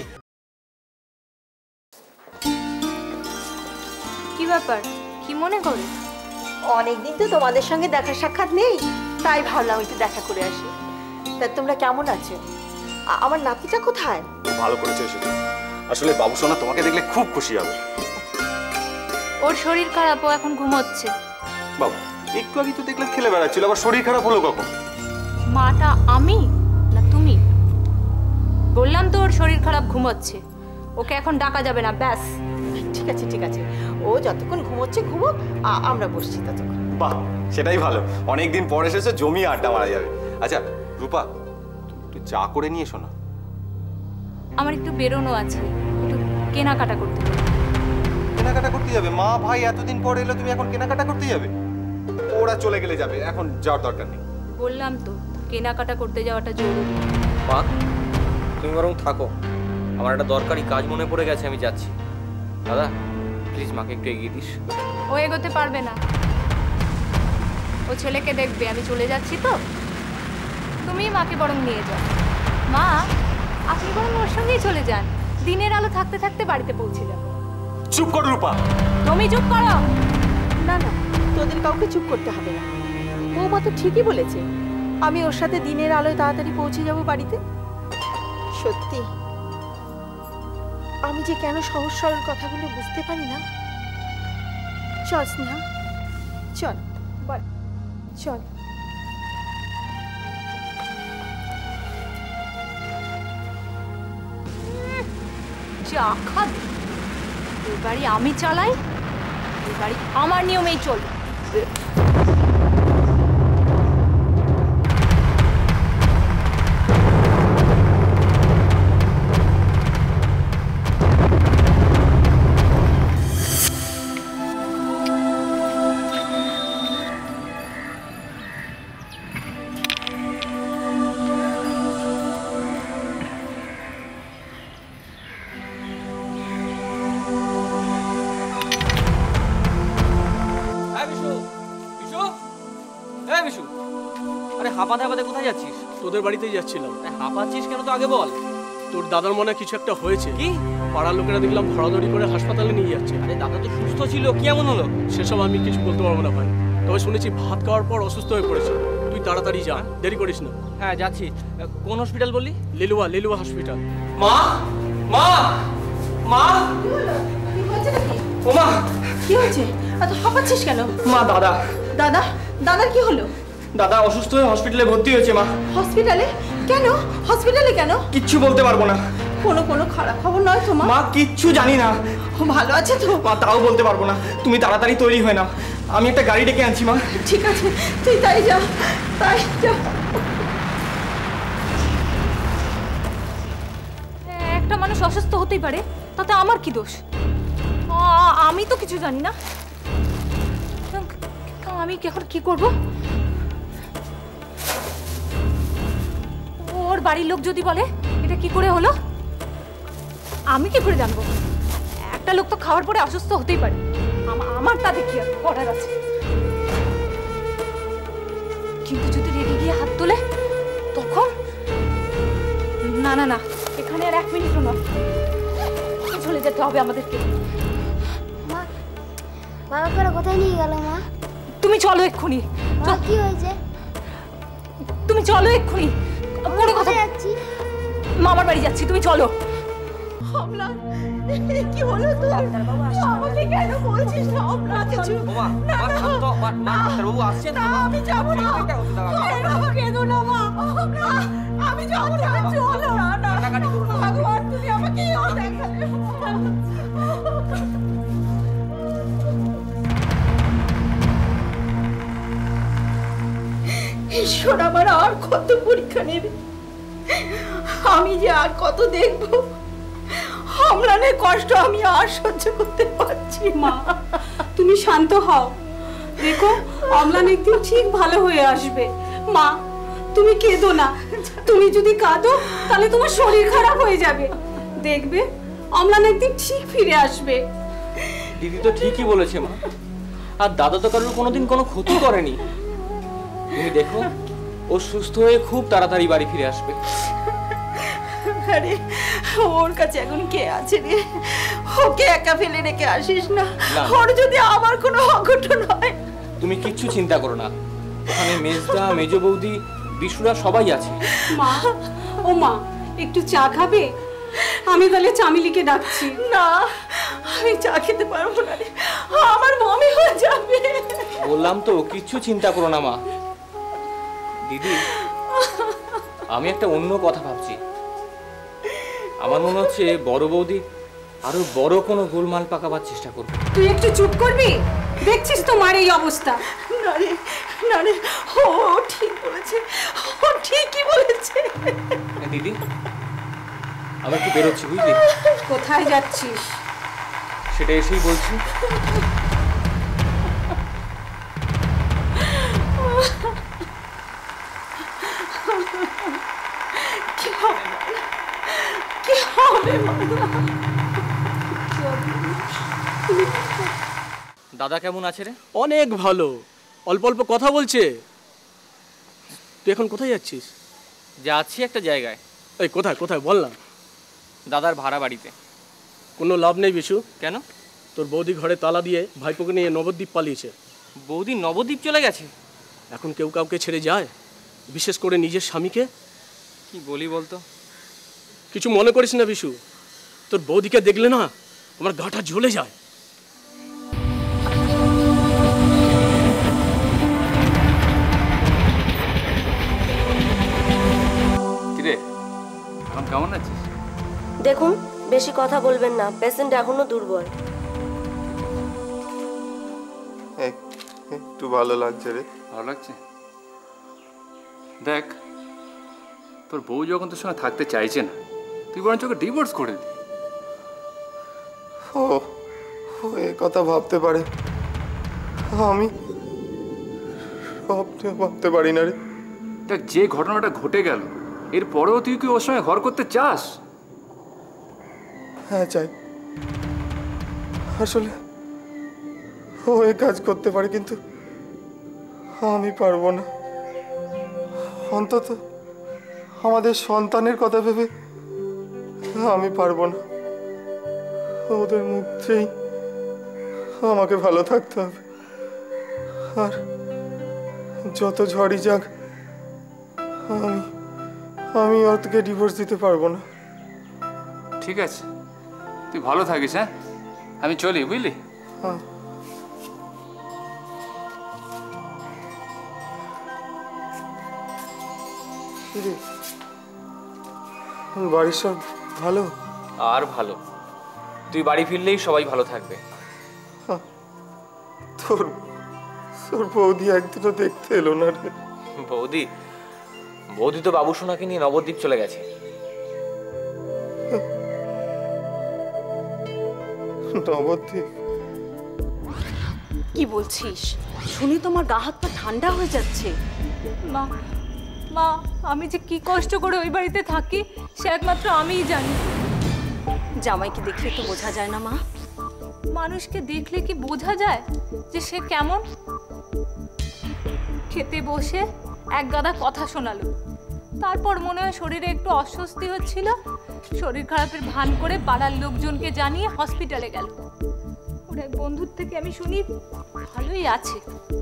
কি ব্যাপার, কি মনে করে? অনেকদিন তো তোমাদের সঙ্গে দেখা সাক্ষাৎ নেই, তাই ভাবলাম একটু দেখা করে আসি। তা তোমরা কেমন আছো? আমার নাতিটা কোথায়? ভালো করেছো সেটা, আসলে বাবু সোনা তোমাকে দেখলে খুব খুশি হবে। ওর শরীর খারাপ, ও এখন ঘুমোচ্ছে। বাবু একটু আগে তো দেখলাম খেলে বেড়াচ্ছিল, আবার শরীর খারাপ হলো কখন? মাটা আমি না তুমি? বললাম তো ওর শরীর খারাপ, ঘুমোচ্ছে, ওকে এখন ডাকা যাবে না। ব্যাস। ঠিক আছে ঠিক আছে, ও যতক্ষণ ঘুমোচ্ছে ঘুমোক, আমরা বসছি ততক্ষণ। বাহ, সেটাই ভালো, অনেকদিন পর এসেছে, জমিয়ে আড্ডা মারা যাবে। আচ্ছা রূপা, তুই চা করে নিয়ে এসো না। আমার একটু বেরোনো আছে, একটু কেনাকাটা করতে হবে। কেনাকাটা করতে যাবে? মা ভাই এতদিন পর এলো, তুমি এখন কেনাকাটা করতে যাবে? ওরা চলে গেলে যাবে, এখন যাওয়ার দরকার নেই। বললাম তো কেনাকাটা করতে যাওয়াটা জরুরি। মা তুমি বরং থাকো, আমার একটা দরকারি কাজ মনে পড়ে গেছে, আমি যাচ্ছি। দাদা প্লিজ মাকে একটু এগিয়ে দিস। ও এগোতে পারবে না, ও ছেলেকে দেখবে। আমি চলে যাচ্ছি তো, তুমি মাকে বরং নিয়ে যাও। মা আপনি বরং ওর সঙ্গেই চলে যান, দিনের আলো থাকতে থাকতে বাড়িতে পৌঁছে যাবে। চুপ কর রূপা। তুমি চুপ করো। না না, তোদের কাউকে চুপ করতে হবে না, বৌমা তো ঠিকই বলেছে, আমি ওর সাথে দিনের আলোয় তাড়াতাড়ি পৌঁছে যাব বাড়িতে। সত্যি আমি যে কেন সহজ সরল কথাগুলো বুঝতে পারি না। চল স্নেহা, চল চল। চা খাবে? এই বাড়ি আমি চালাই, এই বাড়ি আমার নিয়মেই চলবে। হাঁপাতে হাঁপাতে কোথায় যাচ্ছিস? তোদের বাড়িতেই যাচ্ছিলাম। হাঁপাচ্ছিস কেন তো আগে বল। তোর দাদার মনে কিছু একটা হয়েছে। কি? পাড়ার লোকেরা দেখলাম ধরাধরি করে হাসপাতালে নিয়ে যাচ্ছে। আরে দাদা তো সুস্থ ছিল, কি এমন হলো? সেসব আমি কিছু বলতে পারবো না ভাই, তবে শুনেছি ভাত খাওয়ার পর অসুস্থ হয়ে পড়েছে। তুই তাড়াতাড়ি যা, দেরি করিস না। হ্যাঁ যাচ্ছি। কোন হসপিটাল বললি? লিলুয়া হসপিটাল। মা মা মা, ও মা কি হয়েছে? এত হাঁপাচ্ছিস কেন? মা দাদা। দাদা? দাদার কি হলো? দাদা অসুস্থ হয়ে হসপিটালে ভর্তি হয়েছে মা। হসপিটালে? কেন হসপিটালে কেন? কিচ্ছু বলতে পারবো না। কোনো খারাপ খবর নয় তো মা? মা কিচ্ছু জানি না। ভালো আছে তো? মা তাও বলতে পারবো না, তুমি তাড়াতাড়ি তৈরি হয়ে নাও, আমি একটা গাড়ি ডেকে আনছি মা। ঠিক আছে তুই তাই যা, তাই যা। একটা মানুষ অসুস্থ হতেই পারে, তাতে আমার কি দোষ? আমি তো কিছু জানি না, আমি এখন কি করব? ওর বাড়ির লোক যদি বলে এটা কি করে হলো, আমি কি করে জানবো? একটা লোক তো খাওয়ার পরে অসুস্থ হতেই পারে, আমার তাতে কি আর করার আছে? কিন্তু যদি রেগে গিয়ে হাত তোলে তখন? না না না, এখানে আর 1 মিনিটও না, চলে যেতে হবে আমাদেরকে। মা, বাবা করে কোথায় নিয়ে গেল মা? তুমি চলো এক্ষুনি। কি হয়েছে? তুমি চলো এক্ষুনি। কোনো কথা যাচ্ছি, মামার বাড়ি যাচ্ছি, তুমি চলো। অম্লান, কি হলো তোর? আমাকে কেন বলছিস না? অম্লান, কিছু না না, ডাক্তারবাবু আসছেন না, আমি যাবো না। বাবা কেঁদো না মা, আমি যাবো না, চলো না না, ভগবান তুমি আমাকে দেখালে। ঈশ্বর আমার আর কত পরীক্ষা নেবে, আমি যে আর কত দেখবো। অম্লানের কষ্ট আমি আর সহ্য করতে পারছি। মা তুমি শান্ত হও, দেখো অম্লান একদিন ঠিক ভালো হয়ে আসবে। মা তুমি কেঁদো না, তুমি যদি কাঁদো তাহলে তোমার শরীর খারাপ হয়ে যাবে, দেখবে অম্লান একদিন ঠিক ফিরে আসবে। দিদি তো ঠিকই বলেছে মা, আর দাদা তো কারোর কোনোদিন কোনো ক্ষতি করেনি। তুমি দেখো ও সুস্থ হয়ে খুব তাড়াতাড়ি বাড়ি ফিরে আসবে। আরে ওর কাছে এখন কে আছে রে? ওকে একা ফেলে রেখে আসিস না, ওর যদি আবার কোনো অঘটন হয়। তুমি কিচ্ছু চিন্তা করো না, ওখানে মেজদা, মেজ বৌদি, বিশুরা সবাই আছে। মা, ও মা একটু চা খাবে? আমি তাহলে চামেলিকে ডাকছি। না, আমি চা খেতে পারবো না রে, আমার বমি হয়ে যাবে। বললাম তো কিচ্ছু চিন্তা করো না মা। দিদি আমি একটা অন্য কথা ভাবছি, আমার মনে হচ্ছে বড় বৌদি আরো বড় কোনো গোলমাল পাকাবার চেষ্টা করবে। তুই একটু চুপ করবি? দেখছিস তো মার এই অবস্থা। না রে না রে, ও ঠিক বলেছে, ও ঠিকই বলেছে। দিদি আমি একটু বেরোচ্ছি, বুঝলি? কোথায় যাচ্ছিস? সেটা এসেই বলছি। কি হবে কি হবে? দাদা কেমন আছে রে? অনেক ভালো, অল্প অল্প কথা বলছে। তুই এখন কোথায় যাচ্ছিস? যাচ্ছি একটা জায়গায়। এই কোথায় কোথায় বল না। দাদার ভাড়া বাড়িতে। কোনো লাভ নেই বিশু। কেন? তোর বৌদি ঘরে তালা দিয়ে ভাইপোকে নিয়ে নবদ্বীপ পালিয়েছে। বৌদি নবদ্বীপ চলে গেছে? এখন কেউ কাউকে ছেড়ে যায়, বিশেষ করে নিজের স্বামীকে। কি বলি বলতো? কিছু মনে করিস না বিশু, তোর বৌদিকে দেখলে না আমার গাটা জ্বলে যায়। কিরে এখন কেমন আছিস? দেখুন বেশি কথা বলবেন না, পেশেন্ট এখনো দুর্বল। একটু ভালো লাগছে রে। ভালো লাগছে? দেখ তোর বউ যখন তোর সঙ্গে থাকতে চাইছে না, তুই বরঞ্চ ওকে ডিভোর্স করে দে। ও এ কথা ভাবতে পারে, আমি স্বপ্নেও ভাবতে পারি না রে। দেখ যে ঘটনাটা ঘটে গেল, এরপরেও তুই কি ওর সঙ্গে ঘর করতে চাস? হ্যাঁ চাই, আসলে ও এ কাজ করতে পারে, কিন্তু আমি পারবো না। অন্তত আমাদের সন্তানের কথা ভেবে আমি পারবো না। ওদের মুখেই আমাকে ভালো থাকতে হবে, আর যত ঝড়ই যাক আমি ওকে ডিভোর্স দিতে পারবো না। ঠিক আছে, তুই ভালো থাকিস। হ্যাঁ আমি চলি, বুঝলি? হ্যাঁ। বাড়ির সব ভালো? আর ভালো, তুই বাড়ি ফিরলেই সবাই ভালো থাকবে। তোর বৌদি একদিনও দেখতে এলো না রে। বৌদি তো বাবু সোনাকে নিয়ে নবদ্বীপ চলে গেছে। নবদ্বীপ? কি বলছিস? শুনে তো আমার গা হাত পা ঠান্ডা হয়ে যাচ্ছে। মা মা, আমি যে কি কষ্ট করে ওই বাড়িতে থাকি সে একমাত্র আমিই জানি। জামাইকে দেখলে তো বোঝা যায় না মা? মানুষকে দেখলে কি বোঝা যায় যে সে কেমন? খেতে বসে এক গাদা কথা শোনালো, তারপর মনে হয় শরীরে একটু অস্বস্তি হচ্ছিল, শরীর খারাপের ভান করে পাড়ার লোকজনকে জানিয়ে হসপিটালে গেল। ওর এক বন্ধুর থেকে আমি শুনি ভালোই আছে।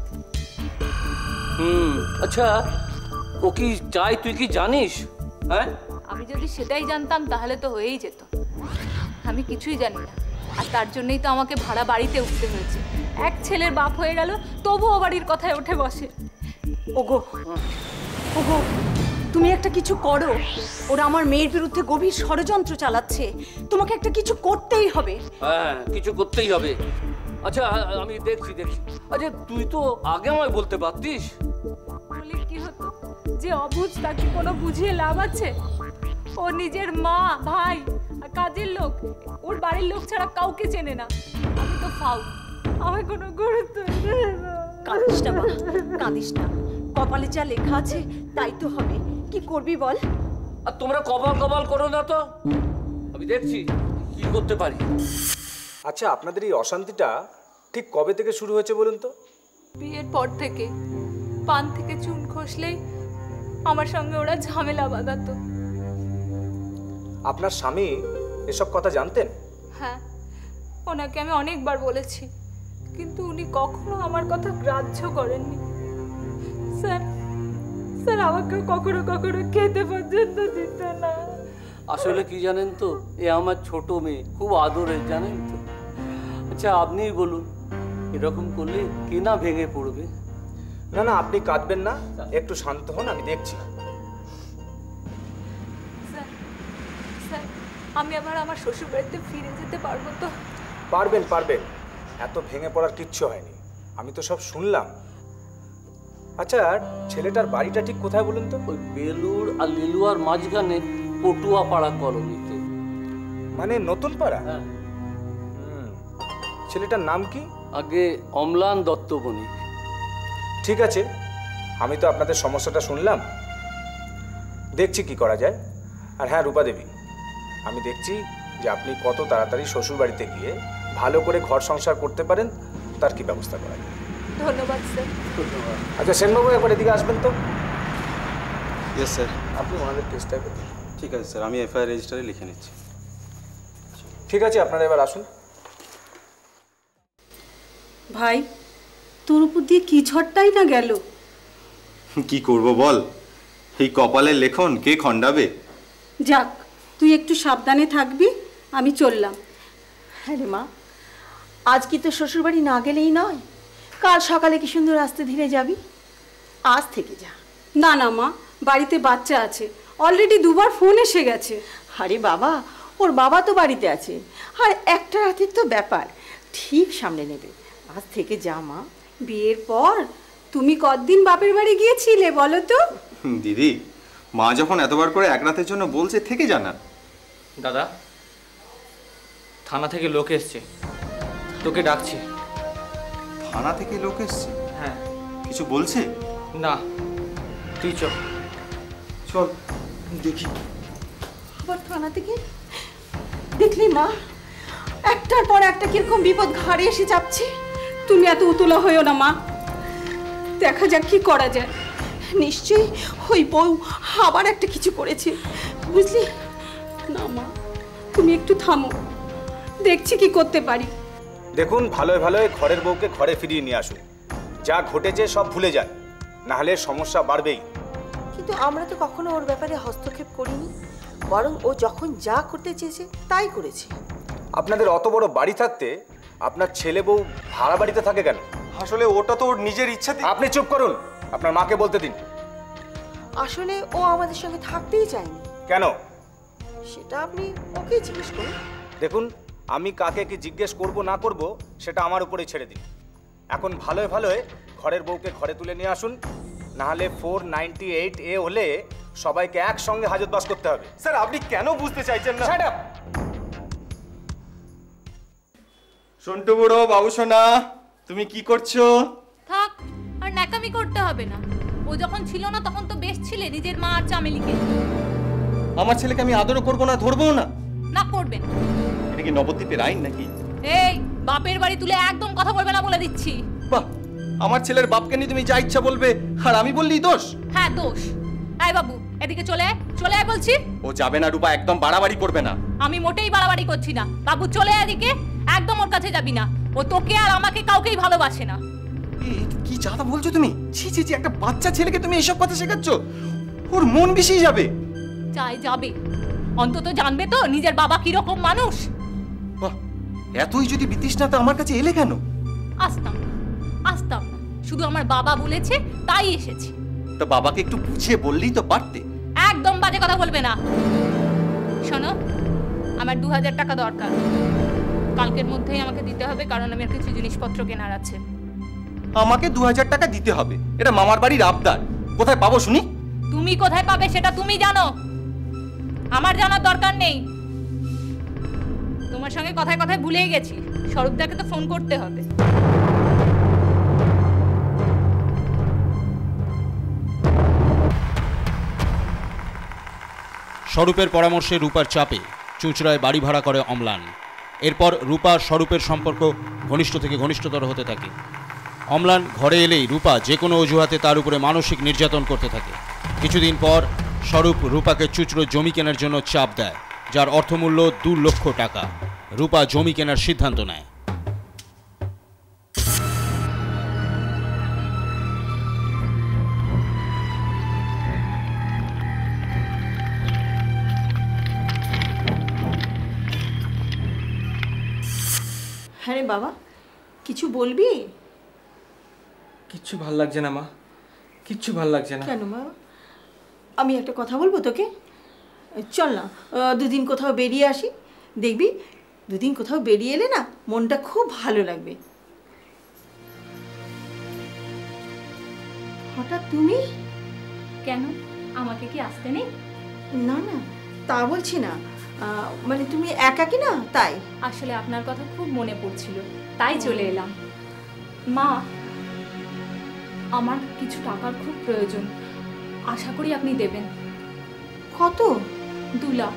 আচ্ছা, ও কি চাই তুই কি জানিস? হ্যাঁ, আমি যদি সেটাই জানতাম তাহলে তো হয়েই যেত। আমি কিছুই জানি না, আর তার জন্যই তো আমাকে ভাড়া বাড়িতে উঠতে হয়েছে। এক ছেলের বাপ হয়ে গেল, তবুও বাড়ির কথায় উঠে বসে। ওগো ওগো, তুমি একটা কিছু করো। ওরা আমার মেয়ের বিরুদ্ধে গভীর ষড়যন্ত্র চালাচ্ছে, তোমাকে একটা কিছু করতেই হবে। হ্যাঁ, কিছু করতেই হবে। আচ্ছা, আমি দেখছি। আচ্ছা, তুই তো আগে আমায় বলতে পারতিস। বলি কি হতো, যে অবুঝ তাকে কোনো বুঝিয়ে লাভ আছে? ও নিজের মা, ভাই আর কাজের লোক, ওর বাড়ির লোক ছাড়া কাউকে চেনে না। আমি তো ফাউ, আমার কোনো গুরুত্ব নেই। কাঁদিস না মা, কাঁদিস না। কপালে যা লেখা আছে তাই তো হবে, কি করবি বল। আর তোমরা কবাল করো না তো, আমি দেখছি কি করতে পারি। আচ্ছা, আপনাদের এই অশান্তিটা ঠিক কবে থেকে শুরু হয়েছে বলুন তো? বিয়ের পর থেকে পান থেকে চুন খসলেই আমার সঙ্গে ওরা ঝামেলা বাঁধাতো। আপনার স্বামী এসব কথা জানতেন? হ্যাঁ, ওনাকে আমি অনেকবার বলেছি, কিন্তু উনি কখনো আমার কথা গ্রাহ্য করেননি। স্যার আমাকে কখনো খেতে পর্যন্ত দিত না। আসলে কি জানেন তো, এ আমার ছোট মেয়ে, খুব আদরের, জানেন তো। আচ্ছা, আপনিই বলুন, এরকম করলে কে না ভেঙে পড়বে? না, আপনি কাঁদবেন না, একটু শান্ত হন, আমি দেখছি। স্যার, আমি আবার আমার শ্বশুর বাড়িতে ফিরে যেতে পারবো তো? পারবেন, এত ভেঙে পড়ার কিচ্ছু হয়নি, আমি তো সব শুনলাম। আচ্ছা, ছেলেটার বাড়িটা ঠিক কোথায় বলুন তো? ওই বেলুর আর লিলুয়ার মাঝখানে পটুয়া পাড়া কলোনিতে। মানে নতুন পাড়া? হ্যাঁ। ছেলেটার নাম কি? আগে অম্লান দত্ত বণিক। ঠিক আছে, আমি তো আপনাদের সমস্যাটা শুনলাম, দেখছি কি করা যায়। আর হ্যাঁ রূপা দেবী, আমি দেখছি যে আপনি কত তাড়াতাড়ি শ্বশুর বাড়িতে গিয়ে ভালো করে ঘর সংসার করতে পারেন, তার কি ব্যবস্থা করা যায়। ধন্যবাদ স্যার। আচ্ছা সেনবাবু, একবার এদিকে আসবেন তো। Yes sir. আপনি ওনাদের কেসটা করুন। ঠিক আছে স্যার, আমি এফআইআর রেজিস্টারে লিখে নিচ্ছি। ঠিক আছে, আপনারা এবার আসুন। ভাই, তোর উপর দিয়ে কি ঝড়টাই না গেল। কি করব বল, এই কপালের লেখন কে খণ্ডাবে? যাক, তুই একটু সাবধানে থাকবি, আমি চললাম। হ্যাঁ রে মা, আজ কি তো শ্বশুরবাড়ি না গেলেই নয়? কাল সকালে কি সুন্দর আস্তে ধীরে যাবি, আজ থেকে যা। না মা, বাড়িতে বাচ্চা আছে, অলরেডি দুবার ফোন এসে গেছে। আরে বাবা, ওর বাবা তো বাড়িতে আছে, আর একটা রাতের তো ব্যাপার, ঠিক সামনে নেবে। আজ থেকে যা মা। বিয়ের পর তুমি কতদিন বাপের বাড়ি গিয়েছিলে বলো তো? দিদি, মা যখন এতবার করে এক রাতের জন্য বলছে, থেকে জানা। দাদা, থানা থেকে লোক এসছে, তোকে ডাকছে। থানা থেকে লোক এসছে? হ্যাঁ। কিছু বলছে? না, তুই চল। চল দেখি। আবার থানা থেকে? দেখলি মা, একটার পর একটা কিরকম বিপদ ঘাড়ে এসে যাচ্ছে। তুমি এত উতলা হইও না মা, দেখা যাক কি করা যায়। নিশ্চয়ই ওই বউ আবার একটা কিছু করেছে, বুঝলি? না মা, তুমি একটু থামো, দেখছি কি করতে পারি। দেখুন, ভালোই ঘরের বউকে ঘরে ফিরিয়ে নিয়ে আসুন। যা ঘটেছে সব ভুলে যান, না হলে সমস্যা বাড়বেই। কিন্তু আমরা তো কখনো ওর ব্যাপারে হস্তক্ষেপ করিনি, বরং ও যখন যা করতে চেয়েছে তাই করেছে। আপনাদের অত বড় বাড়ি থাকতে আপনার ছেলে বউ ভাড়া বাড়িতে থাকে কেন? আসলে ওটা তো ওর নিজের ইচ্ছাতে। আপনি চুপ করুন, আপনার মাকে বলতে দিন। আসলে ও আমাদের সঙ্গে থাকতেই চায়নি। কেন? সেটা আপনি ওকেই জিজ্ঞেস করুন। দেখুন, আমি কাকে কি জিজ্ঞেস করব না করব সেটা আমার উপরেই ছেড়ে দিন। এখন ভালোই ঘরের বউকে ঘরে তুলে নিয়ে আসুন, না হলে 498A হলে সবাইকে একসঙ্গে হাজতবাস করতে হবে। স্যার, আপনি কেন বুঝতে চাইছেন না? Shut up! সন্টু বুড়ো, বাবু সোনা, তুমি কি করছো? থাক, আর ন্যাকামি করতে হবে না। ও যখন ছিল না তখন তো বেশ ছিলে নিজের মা আর চামেলিকে। আমার ছেলেকে আমি আদরও করবো না, ধরবো না? না, করবেন। এটা কি নবদ্বীপের আইন নাকি? এই, বাপের বাড়ি তুলে একদম কথা বলবে না বলে দিচ্ছি। বাহ, আমার ছেলের বাপকে নিয়ে তুমি যা ইচ্ছা বলবে, আর আমি বললেই দোষ? হ্যাঁ দোষ। এই বাবু, এদিকে চলে আয়, চলে আয় বলছি। ও যাবে না রূপা, একদম বাড়াবাড়ি করবে না। আমি মোটেই বাড়াবাড়ি করছি না বাবু, চলে আয় এদিকে। একদম ওর কাছে যাবি না, ও তোকে আর আমাকে কাউকেই ভালোবাসে না। কি চাতা বলছো তুমি? ছি ছি ছি, একটা বাচ্চা ছেলেকে তুমি এসব কথা শেখাচ্ছ? ওর মন বিষিয়ে যাবে। চাই যাবে, অন্তত জানবে তো নিজের বাবা কিরকম মানুষ। এতই যদি বিতৃষ্ণা তো আমার কাছে এলে কেন? আসতাম আসতাম না, শুধু আমার বাবা বলেছে তাই এসেছি। তো বাবাকে একটু বুঝিয়ে বললেই তো পারতে। একদম বাজে কথা বলবে না। শোনো, আমার 2000 টাকা দরকার, কালকের মধ্যেই আমাকে দিতে হবে, কারণ আমার কিছু জিনিসপত্র কেনার আছে। আমাকে 2000 টাকা দিতে হবে? এটা মামার বাড়ির আবদার, কোথায় পাবো শুনি? তুমি কোথায় পাবে সেটা তুমি জানো, আমার জানার দরকার নেই। তোমার সঙ্গে কথায় কথায় ভুলেই গেছি, স্বরূপদাকে তো ফোন করতে হবে। স্বরূপের পরামর্শে রূপার চাপে চুঁচড়ায় বাড়ি ভাড়া করে অম্লান। এরপর রূপা স্বরূপের সম্পর্ক ঘনিষ্ঠ থেকে ঘনিষ্ঠতর হতে থাকে। অম্লান ঘরে এলেই রূপা যে কোনো অজুহাতে তার উপরে মানসিক নির্যাতন করতে থাকে। কিছুদিন পর স্বরূপ রূপাকে চুঁচড়ো জমি কেনার জন্য চাপ দেয়, যার অর্থমূল্য 2 লক্ষ টাকা। রূপা জমি কেনার সিদ্ধান্ত নেয়। হ্যাঁ রে বাবা, কিছু বলবি? কিচ্ছু ভাল লাগছে না মা, কিচ্ছু ভাল লাগছে না। কেন বাবা? আমি একটা কথা বলবো তোকে, চল না 2 দিন কোথাও বেরিয়ে আসি, দেখবি 2 দিন কোথাও বেরিয়ে এলে না মনটা খুব ভালো লাগবে। হঠাৎ তুমি? কেন, আমাকে কি আসতে নেই? না না, তা বলছি না, মানে তুমি একাকি না তাই। আসলে আপনার কথা খুব মনে পড়ছিল, তাই চলে এলাম। মা, আমার কিছু টাকার খুব প্রয়োজন, আশা করি আপনি দেবেন। কত? 2 লাখ।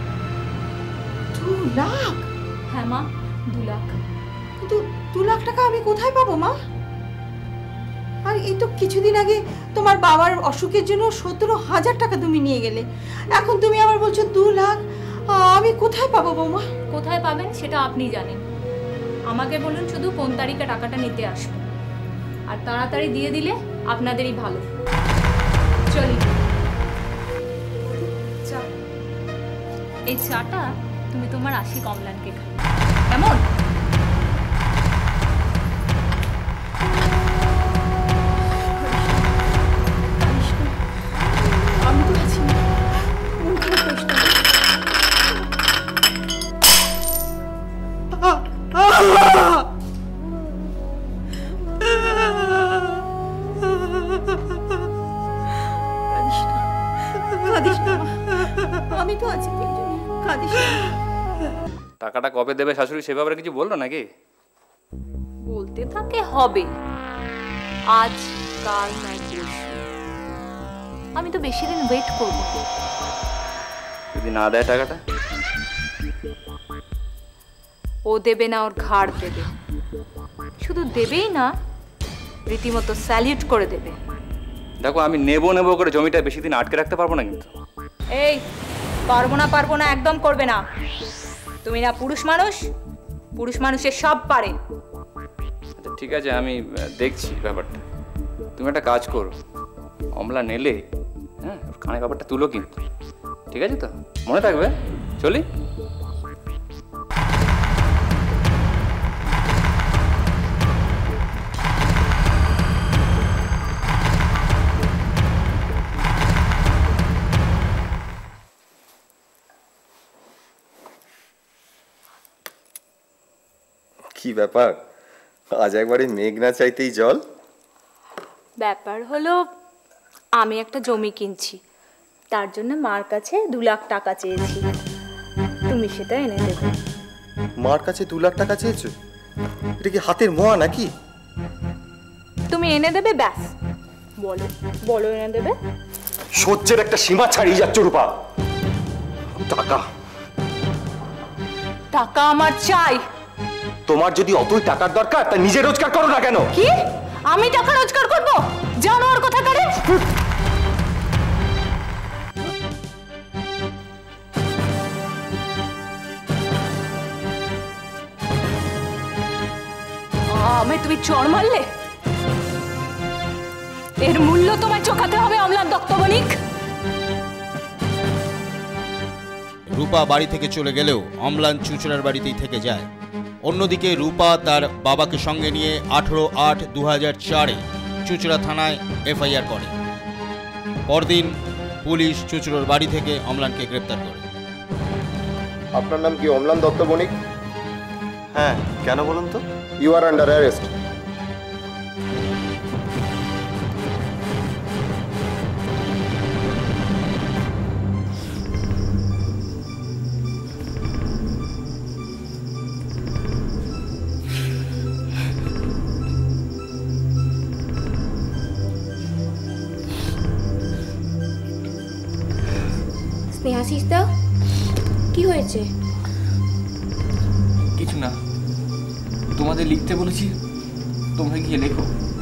2 লাখ? হ্যাঁ মা, 2 লাখ। কিন্তু 2 লাখ টাকা আমি কোথায় পাবো মা? আর এই তো কিছুদিন আগে তোমার বাবার অসুখের জন্য 17,000 টাকা তুমি নিয়ে গেলে, এখন তুমি আবার বলছো 2 লাখ। আমি কোথায় পাবো বৌমা? কোথায় পাবেন সেটা আপনি জানেন, আমাকে বলুন শুধু কোন তারিখে টাকাটা নিতে আসবে, আর তাড়াতাড়ি দিয়ে দিলে আপনাদেরই ভালো। চলি। চা, এই চাটা তুমি তোমার আশিক অম্লানকে খাও, কেমন? আমি তো আছি না, মন খারাপ করিস না। আমি তো আছি, কাঁদিস না। টাকাটা কবে দেবে শাশুড়ি সে ব্যাপারে কিছু বললো নাকি? বলতে থাকে হবে, আজ কাল নাই পরশু। আমি তো বেশি দিন ওয়েট করবো। যদি না দেয় টাকাটা? ও দেবে না, ওর ঘাড় দেবে। শুধু দেবেই না, রীতিমতো স্যালিউট করে দেবে। দেখো, আমি নেবো নেবো করে জমিটা বেশি দিন আটকে রাখতে পারবো না কিন্তু। এই পারবো না একদম করবে না। তুমি না পুরুষ মানুষ, পুরুষ মানুষের সব পারে। আচ্ছা ঠিক আছে, আমি দেখছি ব্যাপারটা। তুমি একটা কাজ করো, অমলা নেলে হ্যাঁ কানে ব্যাপারটা তুলো কিন্তু, ঠিক আছে তো? মনে থাকবে। চলি। কি ব্যাপার, আজ একবারে মেঘ না চাইতেই জল? ব্যাপার হলো আমি একটা জমি কিনছি, তার জন্য মার কাছে 2 লাখ টাকা চেয়েছি, তুমি সেটা এনে দেবে। মার কাছে 2 লাখ টাকা চেয়েছো? এটা কি হাতের মোয়া নাকি? তুমি এনে দেবে, ব্যাস। বলো বলো এনে দেবে। সহ্যের একটা সীমা ছাড়িয়ে যাচ্ছে রূপা। টাকা টাকা আমার চাই। তোমার যদি অতই টাকার দরকার তা নিজে রোজগার করো না কেন? কি আমি টাকা রোজগার করব? জানো আর কথা করে? আমায় তুমি চড় মারলে, এর মূল্য তোমায় চোকাতে হবে অম্লান দত্তবণিক। রূপা বাড়ি থেকে চলে গেলেও অম্লান চুঁচুড়ার বাড়িতেই থেকে যায়। অন্যদিকে রূপা তার বাবাকে সঙ্গে নিয়ে 18/8/2004-এ চুঁচুড়া থানায় এফআইআর করে। পরদিন পুলিশ চুঁচুড়ার বাড়ি থেকে অম্লানকে গ্রেপ্তার করে। আপনার নাম কি অম্লান দত্ত বণিক? হ্যাঁ, কেন বলুন তো? You are under arrest. Snehashis da, কি হয়েছে? কিছু না, তোমাদের লিখতে বলেছি, তোমরা গিয়ে লেখো।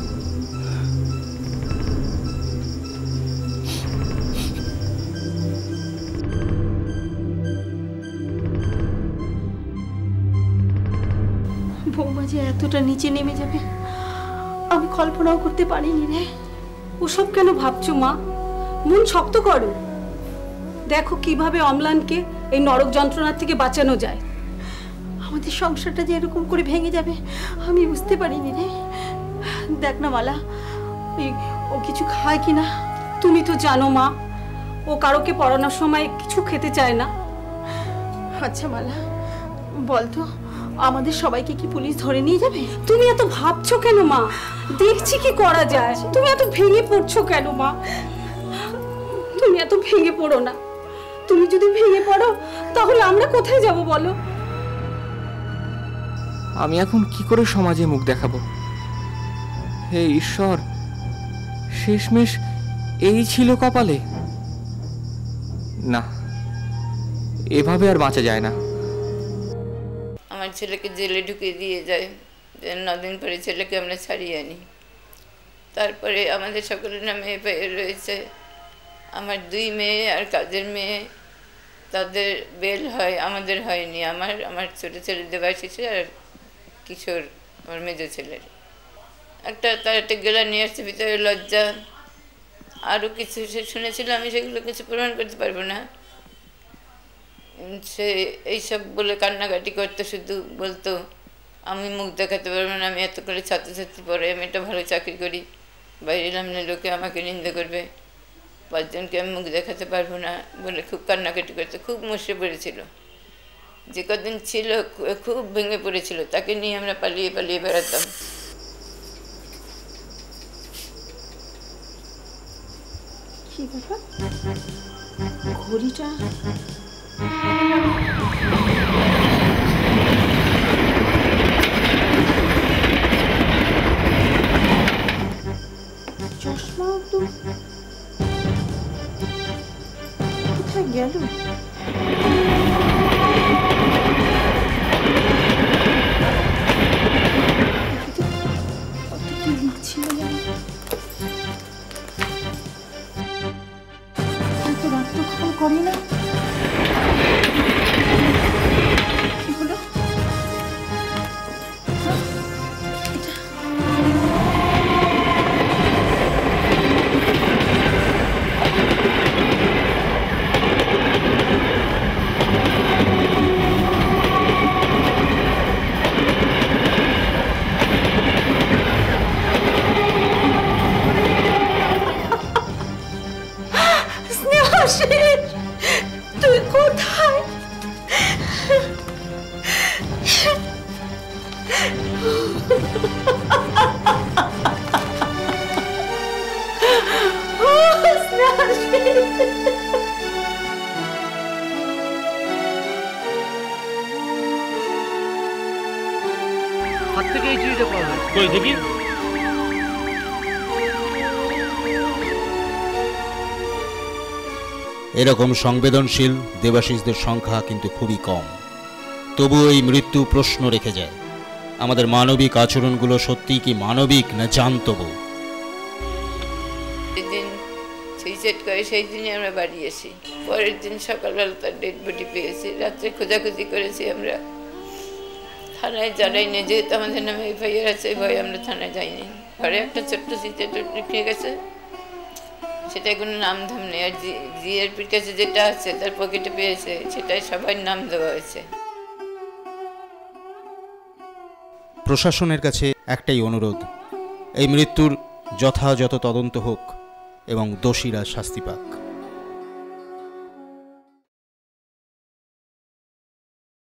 বৌমা যে এতটা নিচে নেমে যাবে আমি কল্পনাও করতে পারিনি রে। ওসব কেন ভাবছো মা? মন শক্ত করো। দেখো কিভাবে অম্লানকে এই নরক যন্ত্রণার থেকে বাঁচানো যায়। আমাদের সংসারটা যে এরকম করে ভেঙে যাবে আমি বুঝতে পারিনি রে। দেখ না মালা, ও কিছু খায় কিনা। তুমি তো জানো মা, ও কারোকে পড়ানোর সময় কিছু খেতে চায় না। আচ্ছা মালা, বলতো আমাদের সবাইকে কি পুলিশ ধরে নিয়ে যাবে? তুমি এত ভাবছো কেন মা? দেখছি কি করা যায়। তুমি এত ভেঙে পড়ছো কেন মা? তুমি এত ভেঙে পড়ো না। তুমি যদি ভেঙে পড়ো তাহলে আমরা কোথায় যাব বলো? আমি এখন কি করে সমাজে মুখ দেখাবো? হে ঈশ্বর, শেষমেশ এই ছিল কপালে। না, এভাবে আর বাঁচা যায় না। আমার ছেলেকে জেলে ঢুকিয়ে দিয়ে যায়, 9 দিন পরে ছেলেকে আমরা ছাড়িয়ে আনি। তারপরে আমাদের সকলের নামে এফআইআর রয়েছে। আমার 2 মেয়ে আর কাজের মেয়ে, তাদের বেল হয়, আমাদের হয়নি। আমার ছোটো ছেলে দেবাশিস আর কিশোর আমার মেজো ছেলের। তার একটা গেলা নিয়ে আসছে ভিতরে, লজ্জা আরও কিছু শুনেছিল, আমি সেগুলো কিছু প্রমাণ করতে পারবো না। সে এইসব বলে কান্নাকাটি করতে, শুধু বলতো আমি মুখ দেখাতে পারবো না, আমি এত করে ছাত্রছাত্রী পড়ে, আমি একটা ভালো চাকরি করি, বাইরে নামলে লোকে আমাকে নিন্দা করবে, 5 জনকে আমি মুখ দেখাতে পারবো না বলে খুব কান্নাকাটি করতে, খুব মুষড়ে পড়েছিল। যে কদিন ছিল খুব ভেঙে পড়েছিল, তাকে নিয়ে আমরা পালিয়ে পালিয়ে বেড়াতাম। কি ব্যাপার? ঘড়িটা চশমা তো কোথায় গেল? কি লিখছিল জানি? হয়তো রাত্র খবর করি না। কি হলো? তুই কোথায়? হাত থেকে এই চুরিটা পাওয়া যায়। কই দেখি। এরকম সংবেদনশীল দেবাশিসদের সংখ্যা কিন্তু খুবই কম। তবুও এই মৃত্যু প্রশ্ন রেখে যায়, আমাদের মানবিক আচরণগুলো সত্যিই কি মানবিক না জানতবু? যেদিন সুইসাইড করে সেই দিনই আমরা বাড়ি এসি। পরের দিন সকালবেলা তার ডেড বডি পেয়েছি। রাত্রে খোঁজাখুঁজি করেছি আমরা, থানায় জানাইনি, যেহেতু আমাদের নামে এফআইআর আছে এই ভয়ে আমরা থানায় যাইনি। ঘরে একটা ছোট্ট সিটেট রেখে গেছে, সেটাই কোনো নাম ধাম নেই। আর জিআরপির কাছে যেটা আছে তার পকেটে পেয়েছে, সেটাই সবাই নাম দেওয়া হয়েছে। প্রশাসনের কাছে একটাই অনুরোধ, এই মৃত্যুর যথাযথ তদন্ত হোক এবং দোষীরা শাস্তি পাক।